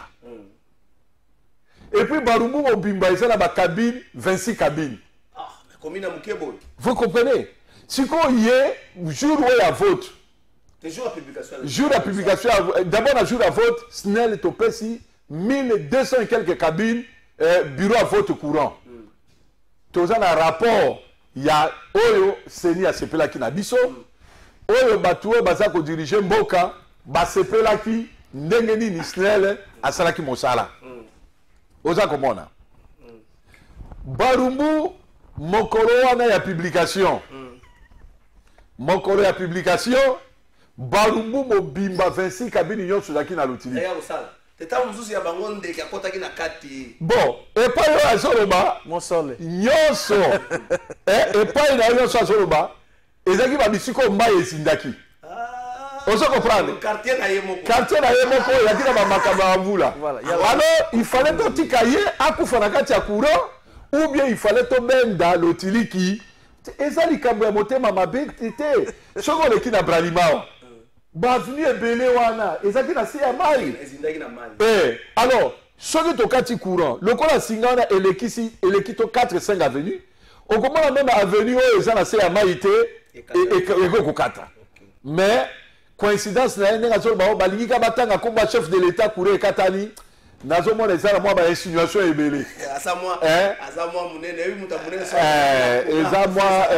et puis barumbu mobimba eza na ba cabine vingt-six cabines ah mais combien na mukebo vous comprenez siko yé jour où ya vote jour à publication jour à publication d'abord la jour à vote Snell topesi mille deux cents et quelques cabines euh, bureau à vote courant mm. toza na rapport ya oyo seni a sepela ki na biso mm. oyo batuo baza ko diriger mboka ba sepela ki ndenge nini Snell asala ki mosala mm. oza komona mm. barumbu mokolo wana ya publication mm. mokolo ya publication barumbu mobimba vingt-six cabines nyonso zaki na lotili ya osala teta muzuzu ya bango ndeke akotaki na kati bon epai oyo azoloba mosole nyonso eh epai na nyonso azoloba ezaki babisiko mbai esindaki ozo comprendre quartier na ye moko quartier na ye moko yaki na bamakambo ya mvula alors il fallait totika ye akufa na kati ya courant ou bien il fallait tobenda lotiliki eza likambo ya motema mabe te soko oleki na bralimao bavenu ebele wana ezaki na se ya mai eh alors soki tokati courant lokola singa wana elekisi eleki to quatre cinq avenue okomona même avenue oyo eza na se ya mai te ekokokata mais coïncidence na ye ndenge azoloba oyo balingi ka batanga komba chef de l'état courant ekatani nazomona eza na mwa ba insinuation ebele asa mwa asa mwa munene ebi muta munene so eh eza mwa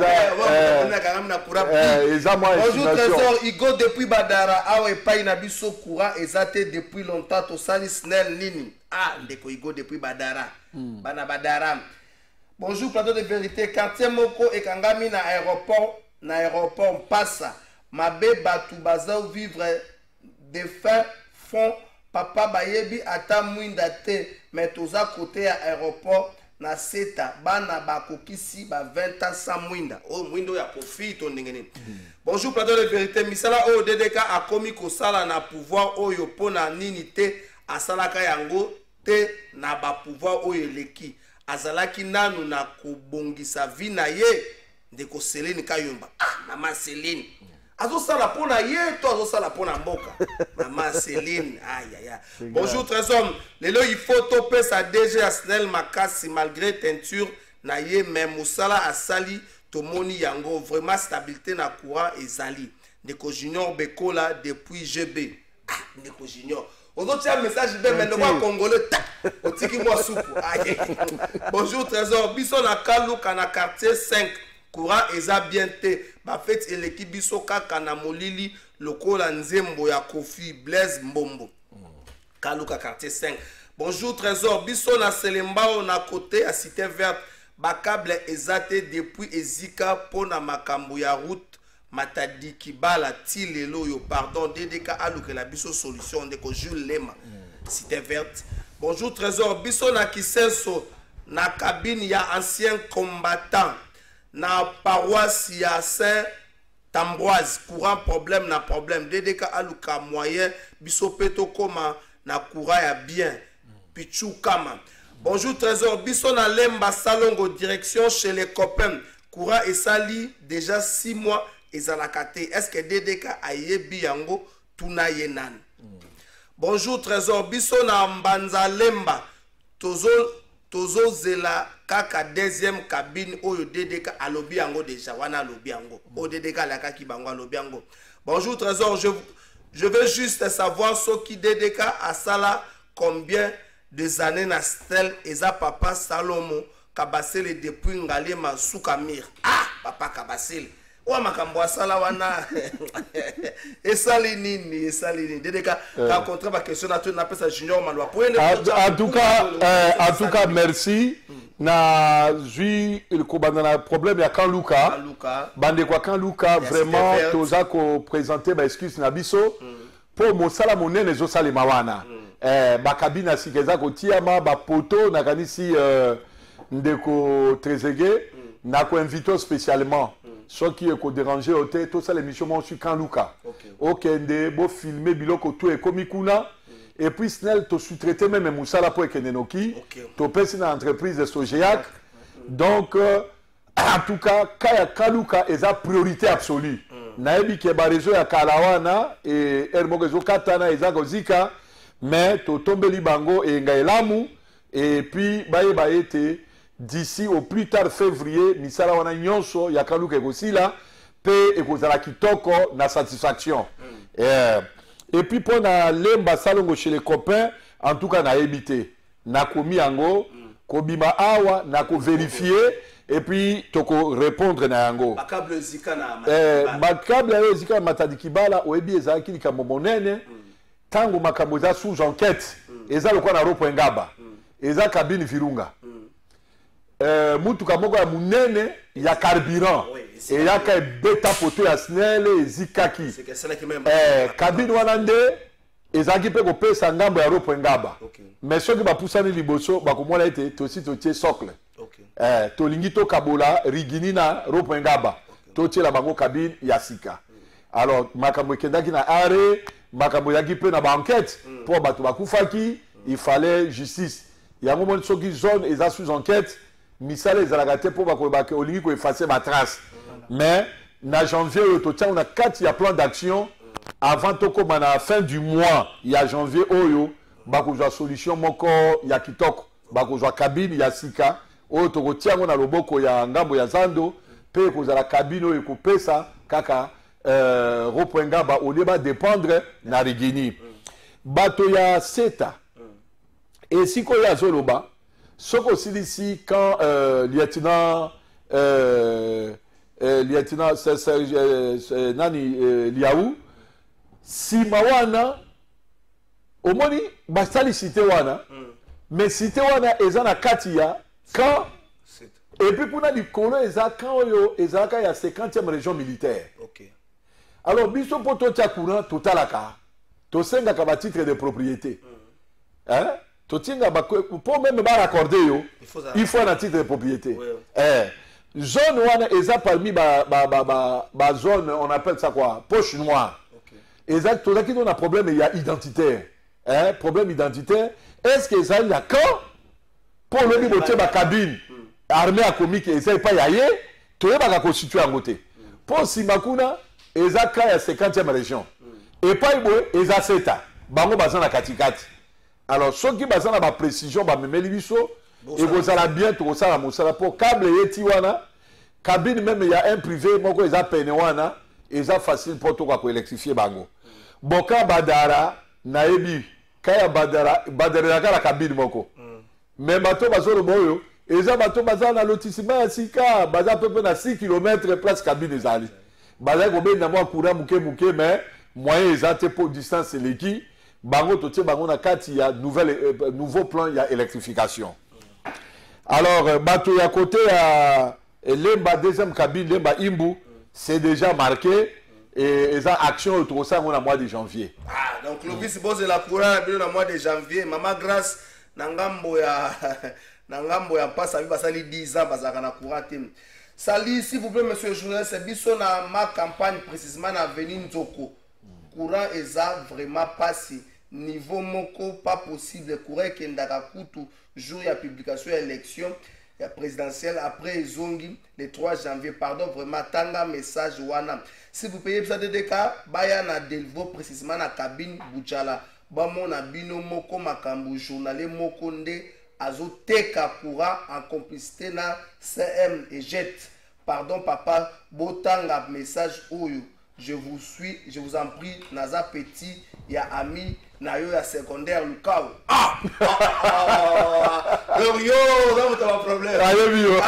eza eza mwa bonjour trésor Igo depuis Badara awe epai na biso courant ezate depuis longtemps to sali Snell nini ah ndeko Igo depuis Badara bana Badara Bonjour, plateau de vérité. Quartier Moko et Kangami na aéroport, na aéroport Passa. Mabe Batu Bazao vivre de fin fond. Papa Bayebi ata mwinda te. Mais toza côté à aéroport na seta. Bana bakokisi ba vingt ans sans mwinda. Oh, mwindo ya profit on ndengene. Bonjour, plateau de vérité. Misala o D D K a komi kosala na pouvoir oyo pona nini te. Asalaka yango te na ba pouvoir oyo leki. Azalaki nanu na kubongisa vina ye ndeko Céline Kayumba. Ah, mama Céline. Azo sala pona ye to azo sala pona mboka. Mama Céline. Aïe aïe aïe. Bonjour trésor. Lelo il faut toper sa D G Asnel Makasi malgré teinture na ye même Moussala asali tomoni yango vraiment stabilité na courant ezali. Ndeko Junior Bekola depuis G B. Ah, Ndeko Junior. Aujourd'hui, un message de maintenant congolais. Otiki moi soupe. Bonjour trésor. Biso na Kalu kana quartier cinq. Courant eza bien te. Ba fait et l'équipe biso kaka na molili lokola nzembo ya Kofi Blaise Mbombo. Kalu ka quartier cinq. Bonjour trésor. Biso na Selembao na côté à Cité Verte. Ba câble ezate depuis Ezika pona makambo ya route. Matadi Kibala Tilelo yo pardon D D K aluke la biso solution de ko Jules Lema Cité Verte. Bonjour trésor biso na Kisenso na cabine ya ancien combattant na paroisse ya Saint Ambroise courant problème na problème D D K aluka moyen biso peto koma na courant ya bien Pichu Kama. Bonjour trésor biso na Lemba Salongo direction chez les copains courant et sali déjà six mois. Est-ce que D D K a yebi yango tuna yenan? Bonjour trésor biso na Mbanza Lemba tozo tozo zela kaka deuxième cabine oyo D D K alobi yango déjà wana alobi yango o D D K la kaki bango alobi yango. Bonjour trésor je je veux juste savoir ce qui D D K a sala combien de années na stel eza papa Salomo Kabasele depuis Ngalema Soukamir. Ah papa Kabasele wa makambo asala wana esali nini esali nini D D K ka contre ba question na na pesa junior malwa pour en tout cas en tout cas merci na jui il kobanda problème ya kan Luka bande kwa kan Luka vraiment toza ko présenter ba excuse na biso pour mosala monene zo sala mawana eh ba kabina sikeza ko tiama ba poto na kanisi ndeko Trezege na ko invito spécialement ce qui est dérangé au thé, tout ça l'émission moi je suis quand Luka. Ok, de beau filmer biloko tout et comme kuna et puis snel to sous-traité même Moussala pour Kenenoki, to pèse dans entreprise de Sogeac. Donc euh, en tout cas Kaya Kaluka est la priorité absolue. Naebi ke barezo ya Kalawana et Hermogezo Katana et Zagozika mais to tombeli bango et Ngaelamu et puis baye baete d'ici au plus tard février misala wana nyonso ya Kaluka ekosila pe ekozala kitoko na satisfaction mm. et, et puis pour na Lemba Salongo chez les copains en tout cas na ebité na komi yango mm. kobima awa na ko vérifier okay. Et puis toko répondre na yango bakable zika na eh bakable zika matadi kibala oebi ezaki likambo monene mm. tango makambo za sous enquête mm. eza lokwa na ropo ngaba mm. eza kabine virunga mm. Euh, mutuka moko ya munene ya carburant et ya ka beta poto ya snel ezikaki c'est que c'est là qui même eh cabine wana nde ezaki pe ko pesa ngambo ya ropo ngaba mais soki ba pusani liboso ba komona ete tosi totie socle eh tolingi to kabola rigini na ropo ngaba to tie la bango cabine ya sika alors makambo kendaki na are makambo yaki pe na ba enquête pour bato bakufaki il fallait justice yango mon soki zone eza sous enquête misala ezalaka te po bakoyebake olingi koeffacer batrace mais na janvier oyo totia na kati ya plan d'action avant tokoma na fin du mois ya janvier oyo bakozwa solution moko ya kitoko bakozwa cabine ya sika oyo tokotia yango na loboko ya ngambo ya zando mpe ekozala cabine oyo ekopesa kaka euh, ropo ngaba olie badépendre na rigini bato ya seta esikoyo azoloba Soko Silisi quand euh, lieutenant euh, euh, lieutenant c'est euh, nani euh, Liaou si mawana omoni basali cité wana mm. mais cité wana ezana katia quand Et puis pour nous Colo ezaka oyo ezaka ya cinquantième région militaire. OK. Alors biso pour to tia courant totalaka. To senga ka ba titre de propriété. Mm. Hein? To tinga ba pour même ba raccorder yo. Il faut, il faut un titre de propriété. Oui, oui. Eh zone wana eza parmi ba ba ba ba, ba zone on appelle ça quoi? Poche noire. OK. Exact to qui on a problème il y a identitaire. Hein? Problème identitaire. Est-ce que ça il y a quand pour le niveau de la cabine armée à comique et ça pas yaye tu es pas constitué en côté pour Simakuna ezaka ya cinquantième région et pas ibo ezaseta bango bazana katikati alors ceux qui bazana ba précision ba memeli biso et vous allez bien tout ça la mosala pour câble yeti wana cabine même il y a un privé moko eza pene wana eza facile pour to ko électrifier bango boka badara naebi kaya badara badara la cabine moko mais bateau bazolo boyo eza bateau baza na lotissement ya sika baza peu na six kilomètres place cabine ezali baza ko benda mwa courant muke muke mais moyen ezate pour distance leki bango totie bango na kati ya nouvelle euh, nouveau plan ya électrification. Alors euh, bateau ya côté ya lemba deuxième cabine lemba imbu c'est déjà marqué et eza action autour ça on a mois de janvier. Ah donc l'office boss de la courant na mois de janvier Mama Grâce na ngambo ya na ngambo ya pasa bi basali dix ans bazaka na courant tem. Sali s'il vous plaît monsieur le journaliste biso na ma campagne précisément na avenue Nzoko. Courant eza vraiment passé niveau moko pas possible courant kendaka kutu jour ya publication ya élection ya présidentielle après zongi le trois janvier pardon vraiment tanga message wana si vous payez ça D D K baya na Delvo précisément na cabine Bouchala bamona bino moko makambu journalier moko nde azoteka courant en complicité na C M et Jet. Pardon papa botanga message oyo je vous suis je vous en prie naza petit ya ami na yo ya secondaire Lukao. Ah yo yo ça pas problème. Ah yo.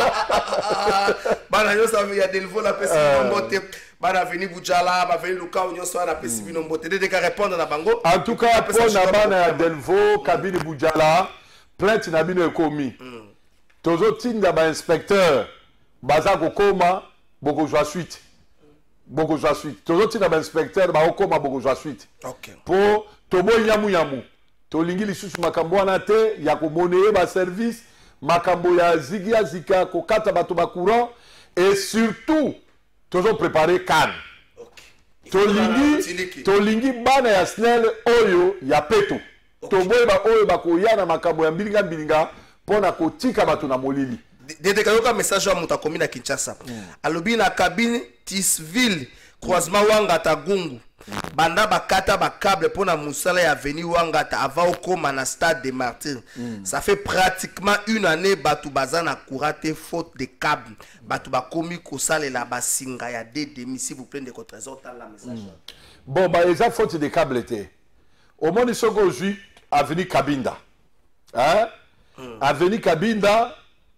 Bana yo ça ya Delvo la personne mbote bana veni Bujala ba veni Lukao nyoso na pesi bino mbote de ka répondre na bango. En tout cas pour na bana ya Delvo cabine Bujala plainte na bino ekomi. Tozo tinda ba inspecteur baza kokoma boko jwa suite. Boko jwa suite. Tozo tinda ba inspecteur ba okoma boko jwa suite. OK. Pour tobo yamu yamu. To lingi lisusu makambo wana te ya ko monnaie ba service makambo ya zigia zika ko kata bato ba courant et surtout tozo préparer can. OK. To lingi to lingi bana ya snel oyo ya peto. Okay. To boye ba oyo ba ko yana makambo ya mbilinga mbilinga pona ko tika bato na molili. Dede kayoka message wa muta komina Kinshasa. Mm. Alobi na cabine Tisville croisement Wangata Gungu. Mm. Banda bakata ba câble pona musala ya avenue Wangata avant okoma na stade des Martyrs. Mm. Ça fait pratiquement une année batu bazana courate faute de câble. Batu ba komi ko sale la basinga ya de demi s'il vous plaît de contre trésor dans la message. Mm. Bon bah les faute de câble était. Au monde soko aujourd'hui avenue Kabinda. Hein? Mm. Avenue Kabinda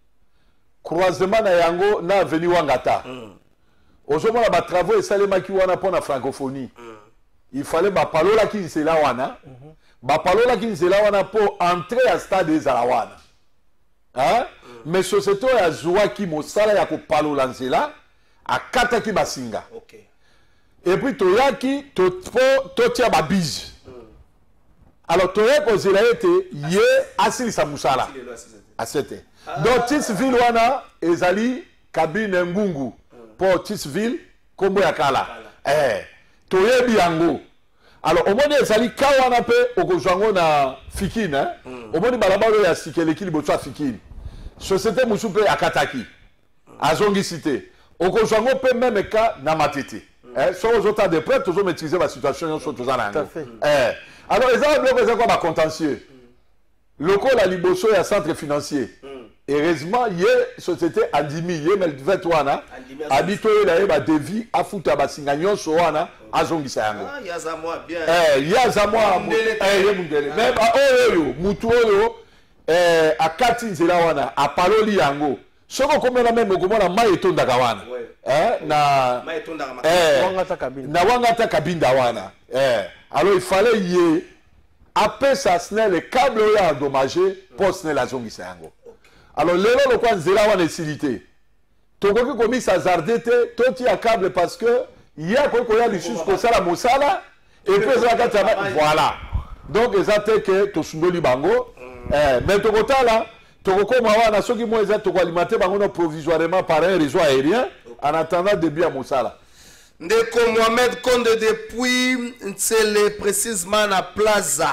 croisement na yango na avenue Wangata. Mm. Aujourd'hui ba travaux et salemaki wana pour la francophonie. Mm. Il fallait ba palola ki nzela wana. Mm -hmm. Ba palola ki nzela wana pour entrer à stade des Arawana. Hein? Mm. Mais société ya zoa ki mosala ya ko palola nzela akata ki basinga. OK. Et puis toyaki to to tia ba bise. Mm. Alors toya ko zela ete ye asili sa musala. Asete. Ah. Donc Tisville wana ezali cabine ngungu pour Tisville kombo ya kala. Eh toyebi yango. Alors au moins ezali kawana pe okozwango na Fikine hein. Mm. Au moins balabalo ya sikeleki libotwa Fikine. Société musupe akataki. Mm. Azongi cité. Okozwango pe même ka na Matete. Mm. Eh so ozota de près toujours maîtriser la situation yon so tozana yango. Eh alors ezali bloc ezali quoi ba contentieux. Mm. Local la liboso ya centre financier. Mm. Heureusement, il y a société Andimi, il y a vingt wana, habito il y a ba devis afuta ba singanyo so wana azongisa yango. Ah, il y a za moi bien. Eh, il y a za moi eh ye mundele. Même oyo mutu oyo eh akati nzela wana apaloli yango. Soko komela même okomona mai etonda kawana. Eh na mai etonda kama. Eh Wangata kabinda. Na wangata kabinda wana. Eh alors il fallait y après ça snel le câble est endommagé pour snel azongisa yango. Alors lelo le quoi nzela wana esilité. Tokoki komisa hasarder te, toti à câble parce que il y a quoi qu'on a du sus pour ça la mosala et puis ça quand voilà. Donc ils ont que to sundoli bango eh mais to kota là toko mawana soki mo eza toko alimenter bango provisoirement par un réseau aérien en attendant début à mosala. Ndeko Mohamed Konde depuis Ntsele précisément na Plaza.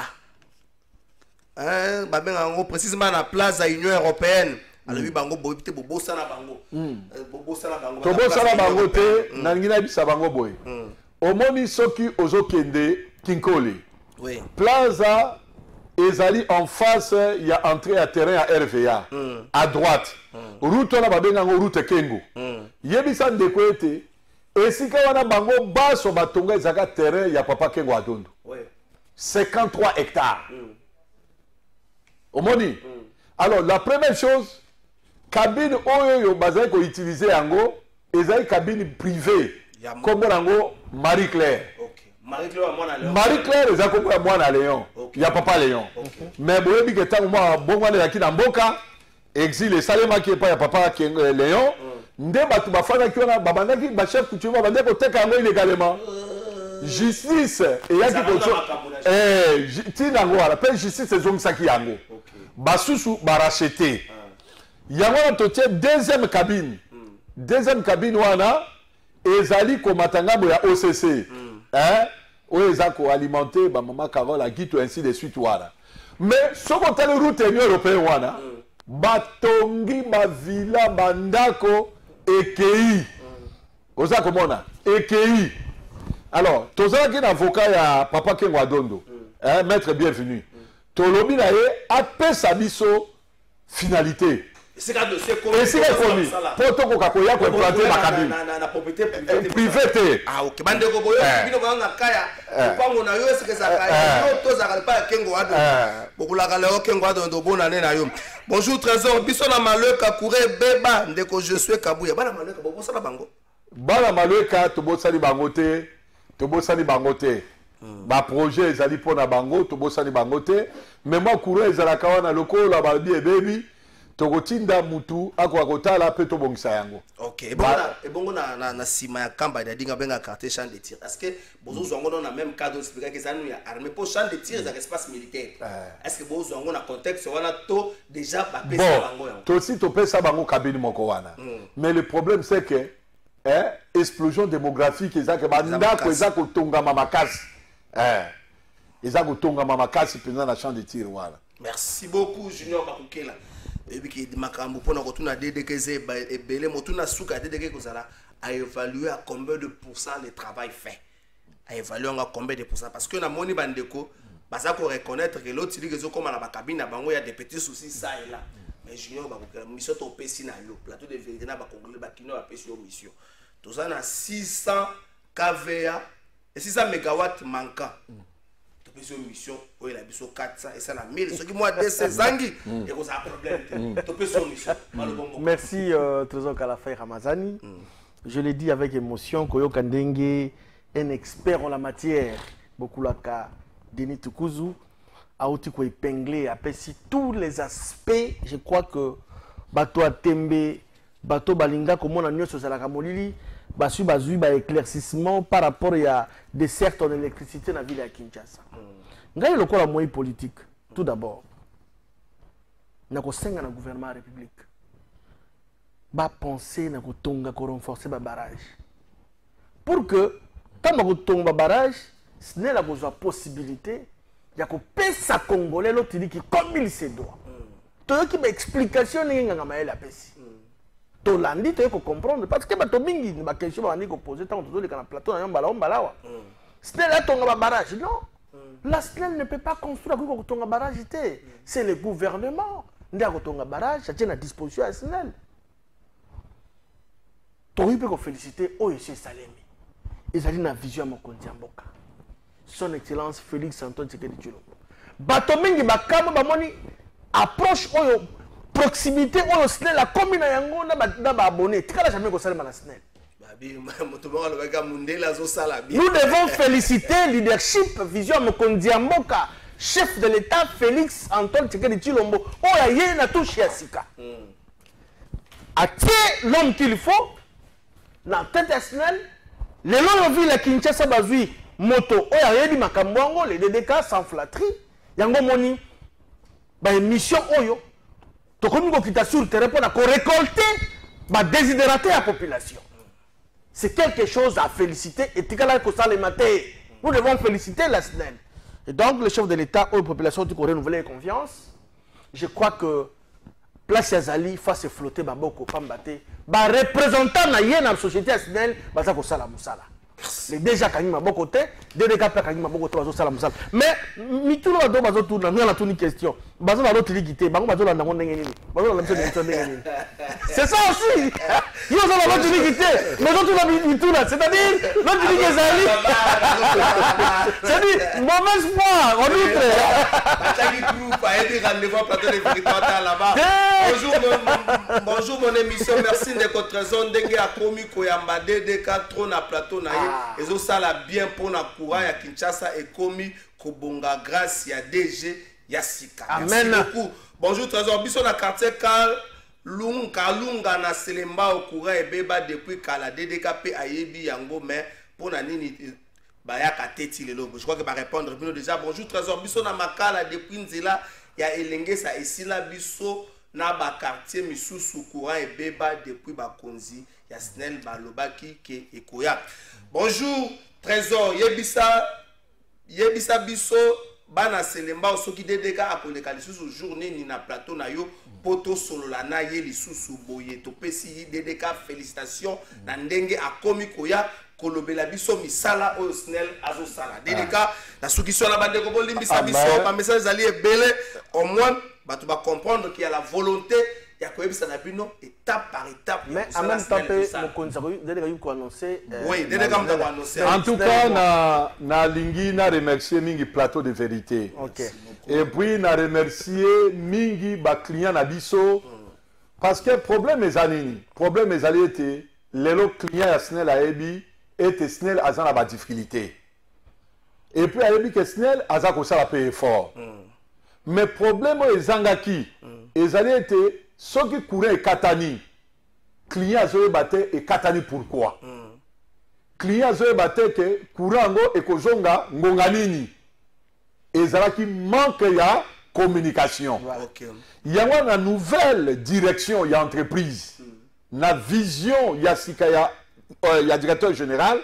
Hein, babenga précisément na Plaza Union européenne. Alors bango boy pite bobo sana bango. Bobo sana bango. Bobo sana bango te na ngina bisa bango boy. Omoni soki ozokende Kinkole. Oui. Plaza ezali en face, il y a entrée à terrain à R V A. À droite. Route na babenga route Kengo. Yebisa ndeko ete esika wana bango baso batonga ezaka terrain ya papa Kengo Adondo. Oui. cinquante-trois hectares. Omoni. Alors la première chose, cabine oyo bazali ko utiliser yango ezali cabine privée. Comme yango Marie Claire. OK. Marie Claire mwana Léon. Marie Claire ezali ko mwana Léon. Ya papa Léon. Mais boyebi ke tango mwa bongwana ya kina mboka exil salema ki pa ya papa Léon. Nde batu bafana ki wana babandaki ba chef coutumier babandaki ko teka yango illégalement. Justice et ya ki ko eh tina ngo ala pe justice ezongisaki yango. Basusu baracheté. Yango totie deuxième cabine. Deuxième cabine wana ezali ko matangambo ya O C C. Hein? Oyo ezako alimenter ba maman Carole Agito ainsi de suite wana. Mais soko tele route Union européenne wana batongi ba villa bandako ekei. Oza komona ekei. Alors, tozaki na avocat ya papa Kengo Adondo. Hein, maître bienvenu. Tolobi na ye apesa biso finalité. C'est un dossier et c'est commis pour to ko koya ko implanter ma cabine na na propriété privée. Ah OK bande ko boyo bino ba nga kaya pango na yo est-ce que ça kaya yo to za pas Kengo Adondo bokula ka leo Kengo Adondo bona ne na yo. Bonjour trésor biso na maleka couré beba ndeko je suis kabuya bana maleka bobo sala bango bana maleka to bosali bango te to bosali bango te. Ba projet ezali pona bango to bosali bango te mais moi couré ezala kawana lokola ba bi baby tokotinda mutu akwa kotala pe to bongisa yango. OK et bon na et bon na na na sima ya kamba ya dinga benga carte champ de tir parce que bozo zongo na même cadre expliquer que ça nous ya armée pour champ de tir dans espace militaire. Est-ce que bozo zongo na contexte wana to déjà ba pesa bango yango. To si to pesa bango kabini moko wana. Mais le problème c'est que hein explosion démographique ezaka banda ko ezaka tonga mamakasi. Eh ezaka tonga mamakasi pendant la champ de tir wana. Merci beaucoup Junior Bakukela. Et puis makambo pona ko tuna dedekeze ebele motuna suka dedeke kozala a évaluer à combien de pourcents le travail fait. A évaluer à combien de pourcents parce que na moni bandeko baza ko reconnaître que l'autre dit que zo comme na ba cabine na bango ya des petits soucis ça et là. Mais Junior Bakukela mission to pesi na yo plateau de vérité na ba congolais ba kino ba pesi yo mission. Tout ça na six cents K V A et six cents mégawatts manquant. Une mission où il a besoin quatre cents et ça la mille ce qui moi deux cents zangi et vous a problème tu peux son mission. Merci euh, Trésor Kalafay Ramazani. Mm. Je l'ai dit avec émotion Koyo Kandenge un expert en la matière beaucoup la ka Denis Tukuzu a outi ko épinglé apprécie tous les aspects. Je crois que bato atembe bato balinga comme on a nyoso za la kamolili basu bazui ba éclaircissement par rapport à des certes en électricité dans la ville de Kinshasa. Ngai le la moyen politique tout d'abord. Na ko senga na gouvernement de la République. Ba penser na ko tonga ko renforcer ba barrage. Pour que quand ba ko tonga barrage, ce n'est la possibilité ya ko pesa congolais l'autre dit qui comme il se doit. Tout qui ba explication ni nga ma la pesi. To landi to ko comprendre parce que bato mingi ba question ba ni ko poser tant to le kana plateau na yamba la omba lawa. Ce n'est là tonga ba barrage non. La S N E L ne peut pas construire un barrage. C'est le gouvernement qui a un barrage, qui a à disposition de la S N E L. Tu peux féliciter O E C Salemi. Ils ont une vision à Mokondi Mboka. Son Excellence Félix Antoine Tshisekedi Tshilombo. Batomingi bakama bamoni approche oyo proximité oyo S N E L la commune yango na ba abonné. Tikala jamais ko salema la S N E L. Nous devons féliciter le leadership Vision Mokondi chef de l'État Félix Antoine Tshisekedi Tshilombo. Oh, il y a une touche à Sika. atie l'homme qu'il faut na tête nationale les lois de la Kinshasa bazui moto oya yebi makambwango les D D K sans flatterie yango moni ba émission oyo to komi ko kita sur terrain pour récolter ba désidérater la population. C'est quelque chose à féliciter et tikala ko ça le matin nous devons féliciter la S N E L. Et donc le chef de l'État aux populations qui renouveler confiance, je crois que place Yazali fasse flotter Baboko Pambate, ba représentant na yé na société S N E L, ba ça ko sala musala. Les déjà kani maboko te, D D K pa kani maboko te bazo sala musala. Mais mitulo ba do bazo tourna, na la tuni question. Bazo ba do tilikité, bango bazo la ndango ndenge nini. Bazo la mso ndenge nini. C'est ça aussi. Yo zo ba do tilikité, mais zo tuna mitulo, c'est-à-dire l'autre tilikité Yazali. C'est-à-dire mauvaise foi, en outre. Bataki groupe a été rendez-vous à plateau de Victoire là-bas. Bonjour mon bonjour mon émission, merci de votre raison ndenge a komi koyamba D D K trop na plateau na ye. Ezo sala bien pour na courant ya Kinshasa et komi kobonga grâce ya D G Yassika. Merci beaucoup. Bonjour trésor biso na quartier Karl Lunga Lunga na Selemba au courant et beba depuis kala D D K P ayebi yango mais pour na nini bayaka teti lelo. Je crois que va répondre bino déjà. Bonjour trésor biso na makala depuis nzela ya elenge sa esila biso na ba quartier misusu courant et beba depuis ba konzi ya Snell balobaki ke ekoya. Bonjour trésor yebisa yebisa biso bana Selemba soki D D K akoleka lisusu journée ni na plateau na yo poto solo la na ye lisusu boye to pesi D D K félicitations na ndenge akomi koya kolobela biso misala oyo Snell azo sala D D K na soki so la bande ko bolimbisa biso ba message ali ebele au moins ba tu vas comprendre qu'il y a la volonté ya koyebisa na bino étape par étape. Mais en même temps mon conseil D D K ko annoncer oui D D K ko annoncer. En tout cas na na lingi na remercier mingi plateau de vérité. OK. Et puis na remercier mingi ba client na biso parce que problème ezalini problème ezali était lelo client ya Snell ayebi et Snell aza na ba difficulté. Et puis ayebi que Snell aza ko sala payer fort. Mais problème ezangaki ezali était ce qui courait katani client azoye bate et katani pourquoi client azoye bate que courant ngo et kozonga ngonga nini ezalaki manque ya communication. OK. Yango na nouvelle direction ya entreprise na vision ya sika ya euh, ya directeur général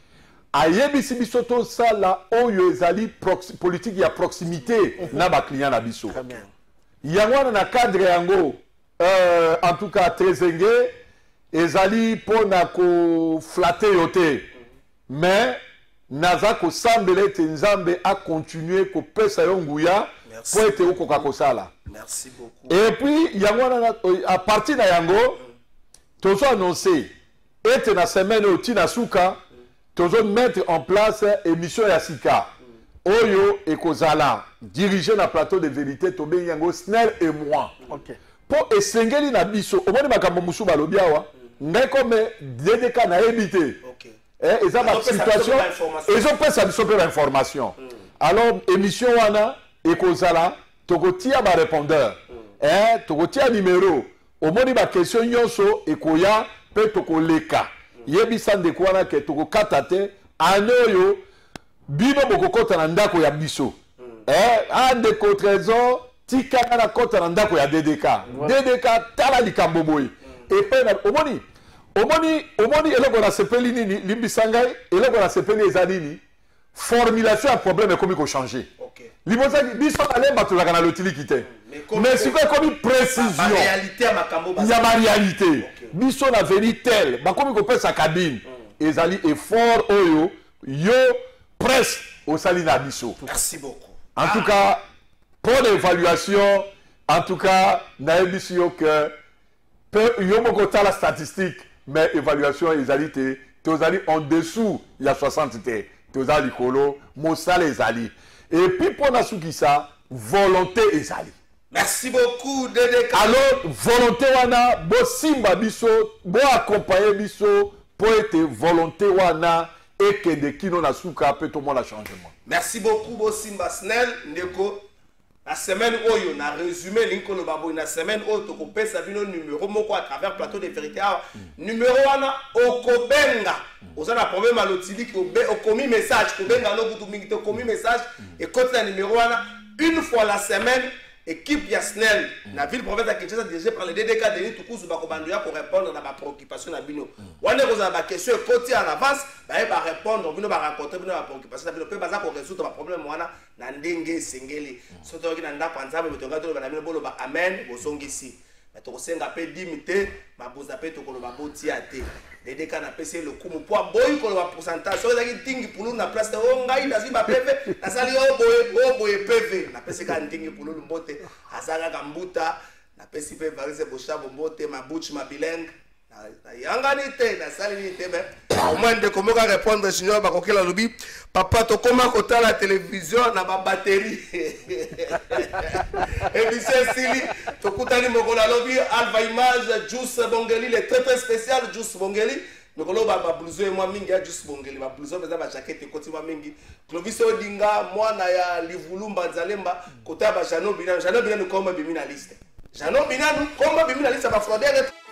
ayebisi biso to sala oyo ezali politique ya proximité na ba client na biso. Très bien. Yango na cadre yango euh, en tout cas Trezenge ezali pona ko flatter yote mais naza ko sambele te nzambe a continuer ko pesa yo nguya pour être au Coca Cola. Merci beaucoup. Et puis yango à partir de yango tozo annoncé et na semaine au Tinasuka tozo mettre en place émission ya Sika oyo ekozala diriger na plateau de vérité tobe yango Snell et moi. OK. Pour esengeli na biso omoni makambo musu balobia wa ngai comme D D K na ebité. OK. Eh eza ba situation ils ont pas ça biso pe information. Alors émission wana ekozala tokotia ba répondeur. Eh tokotia numéro omoni ba question nyonso ekoya pe tokoleka. Yebisa ndeko wana ke tokokata te anoyo bino bokokota na ndako ya biso. Eh ande ko trésor tika na kota na ndako ya D D K. D D K tala likambo boy. Et pe na omoni omoni omoni eloko na sepeli nini limbisangai eloko na sepeli ezalini formulation ya problème ekomi ko changer. OK. Libosa biso na lemba tolaka na lotilikité. Mais c'est quoi comme précision la réalité à makambo il y a ma réalité. Biso na vérité tel ba komi ko pesa cabine ezali effort oyo yo presse au salina biso. Merci beaucoup. En ah. tout cas, pour l'évaluation, en tout cas, naebisi yo que yo moko la statistique, mais évaluation ezali tozali en dessous il y a soixante te, tozali kolo, mosala ezali. Et puis pour nasuki ça, volonté ezali. Merci beaucoup D D K. Alors volonté wana bo simba biso, bo accompagner biso pour être volonté wana et que de kino nasuka peut tout le monde a changement. Merci beaucoup Bosimba Snell Ndeko. la semaine oyo na résumé linkolo babo na semaine oyo to kopesa bino numéro moko à travers plateau de vérité awa numéro wana okobenga ozana problème alotili ki okomi message kobenga no butu mingi to komi message et côté na numéro wana une fois la semaine équipe ya Snell na ville province ya Kinshasa dirigée par le D D K Denis Tukuzu bakobando ya ko répondre na ba préoccupation na bino wana kozala ba question côté en avance ba ba répondre bino ba rencontrer bino ba préoccupation na bino pe baza ko résoudre ba problème wana na ndenge sengeli soto ki na ndako nzambe betonga to ba na bino bolo ba amen bosongisi to kosenga pe dimité maboza pe to koloba boti ate D D K na pese le kumu po boy koloba pourcentage so ezaki tingi pulu na place o ngai nazwi ba P V na sali o boy o boy P V na pese ka tingi pulu mbote azaka kambuta na pese pe varize boshabo mbote mabuchi mabileng na yangani te na sali ni te be au moins de comment répondre sinon ba kokela lobi papa to koma kota la télévision na ba batterie et monsieur Sili to kutani mokola lobi alva image Juice Bongeli le très très spécial Juice Bongeli mokolo ba ba blouson et moi mingi ya Juice Bongeli ba blouson beza ba jaquette koti moi mingi Clovis Odinga mwana ya Livulumba Zalemba kota ba Jano Bina Jano Bina nous comme bimi na liste Jano Bina nous comme bimi na liste ba fraudeur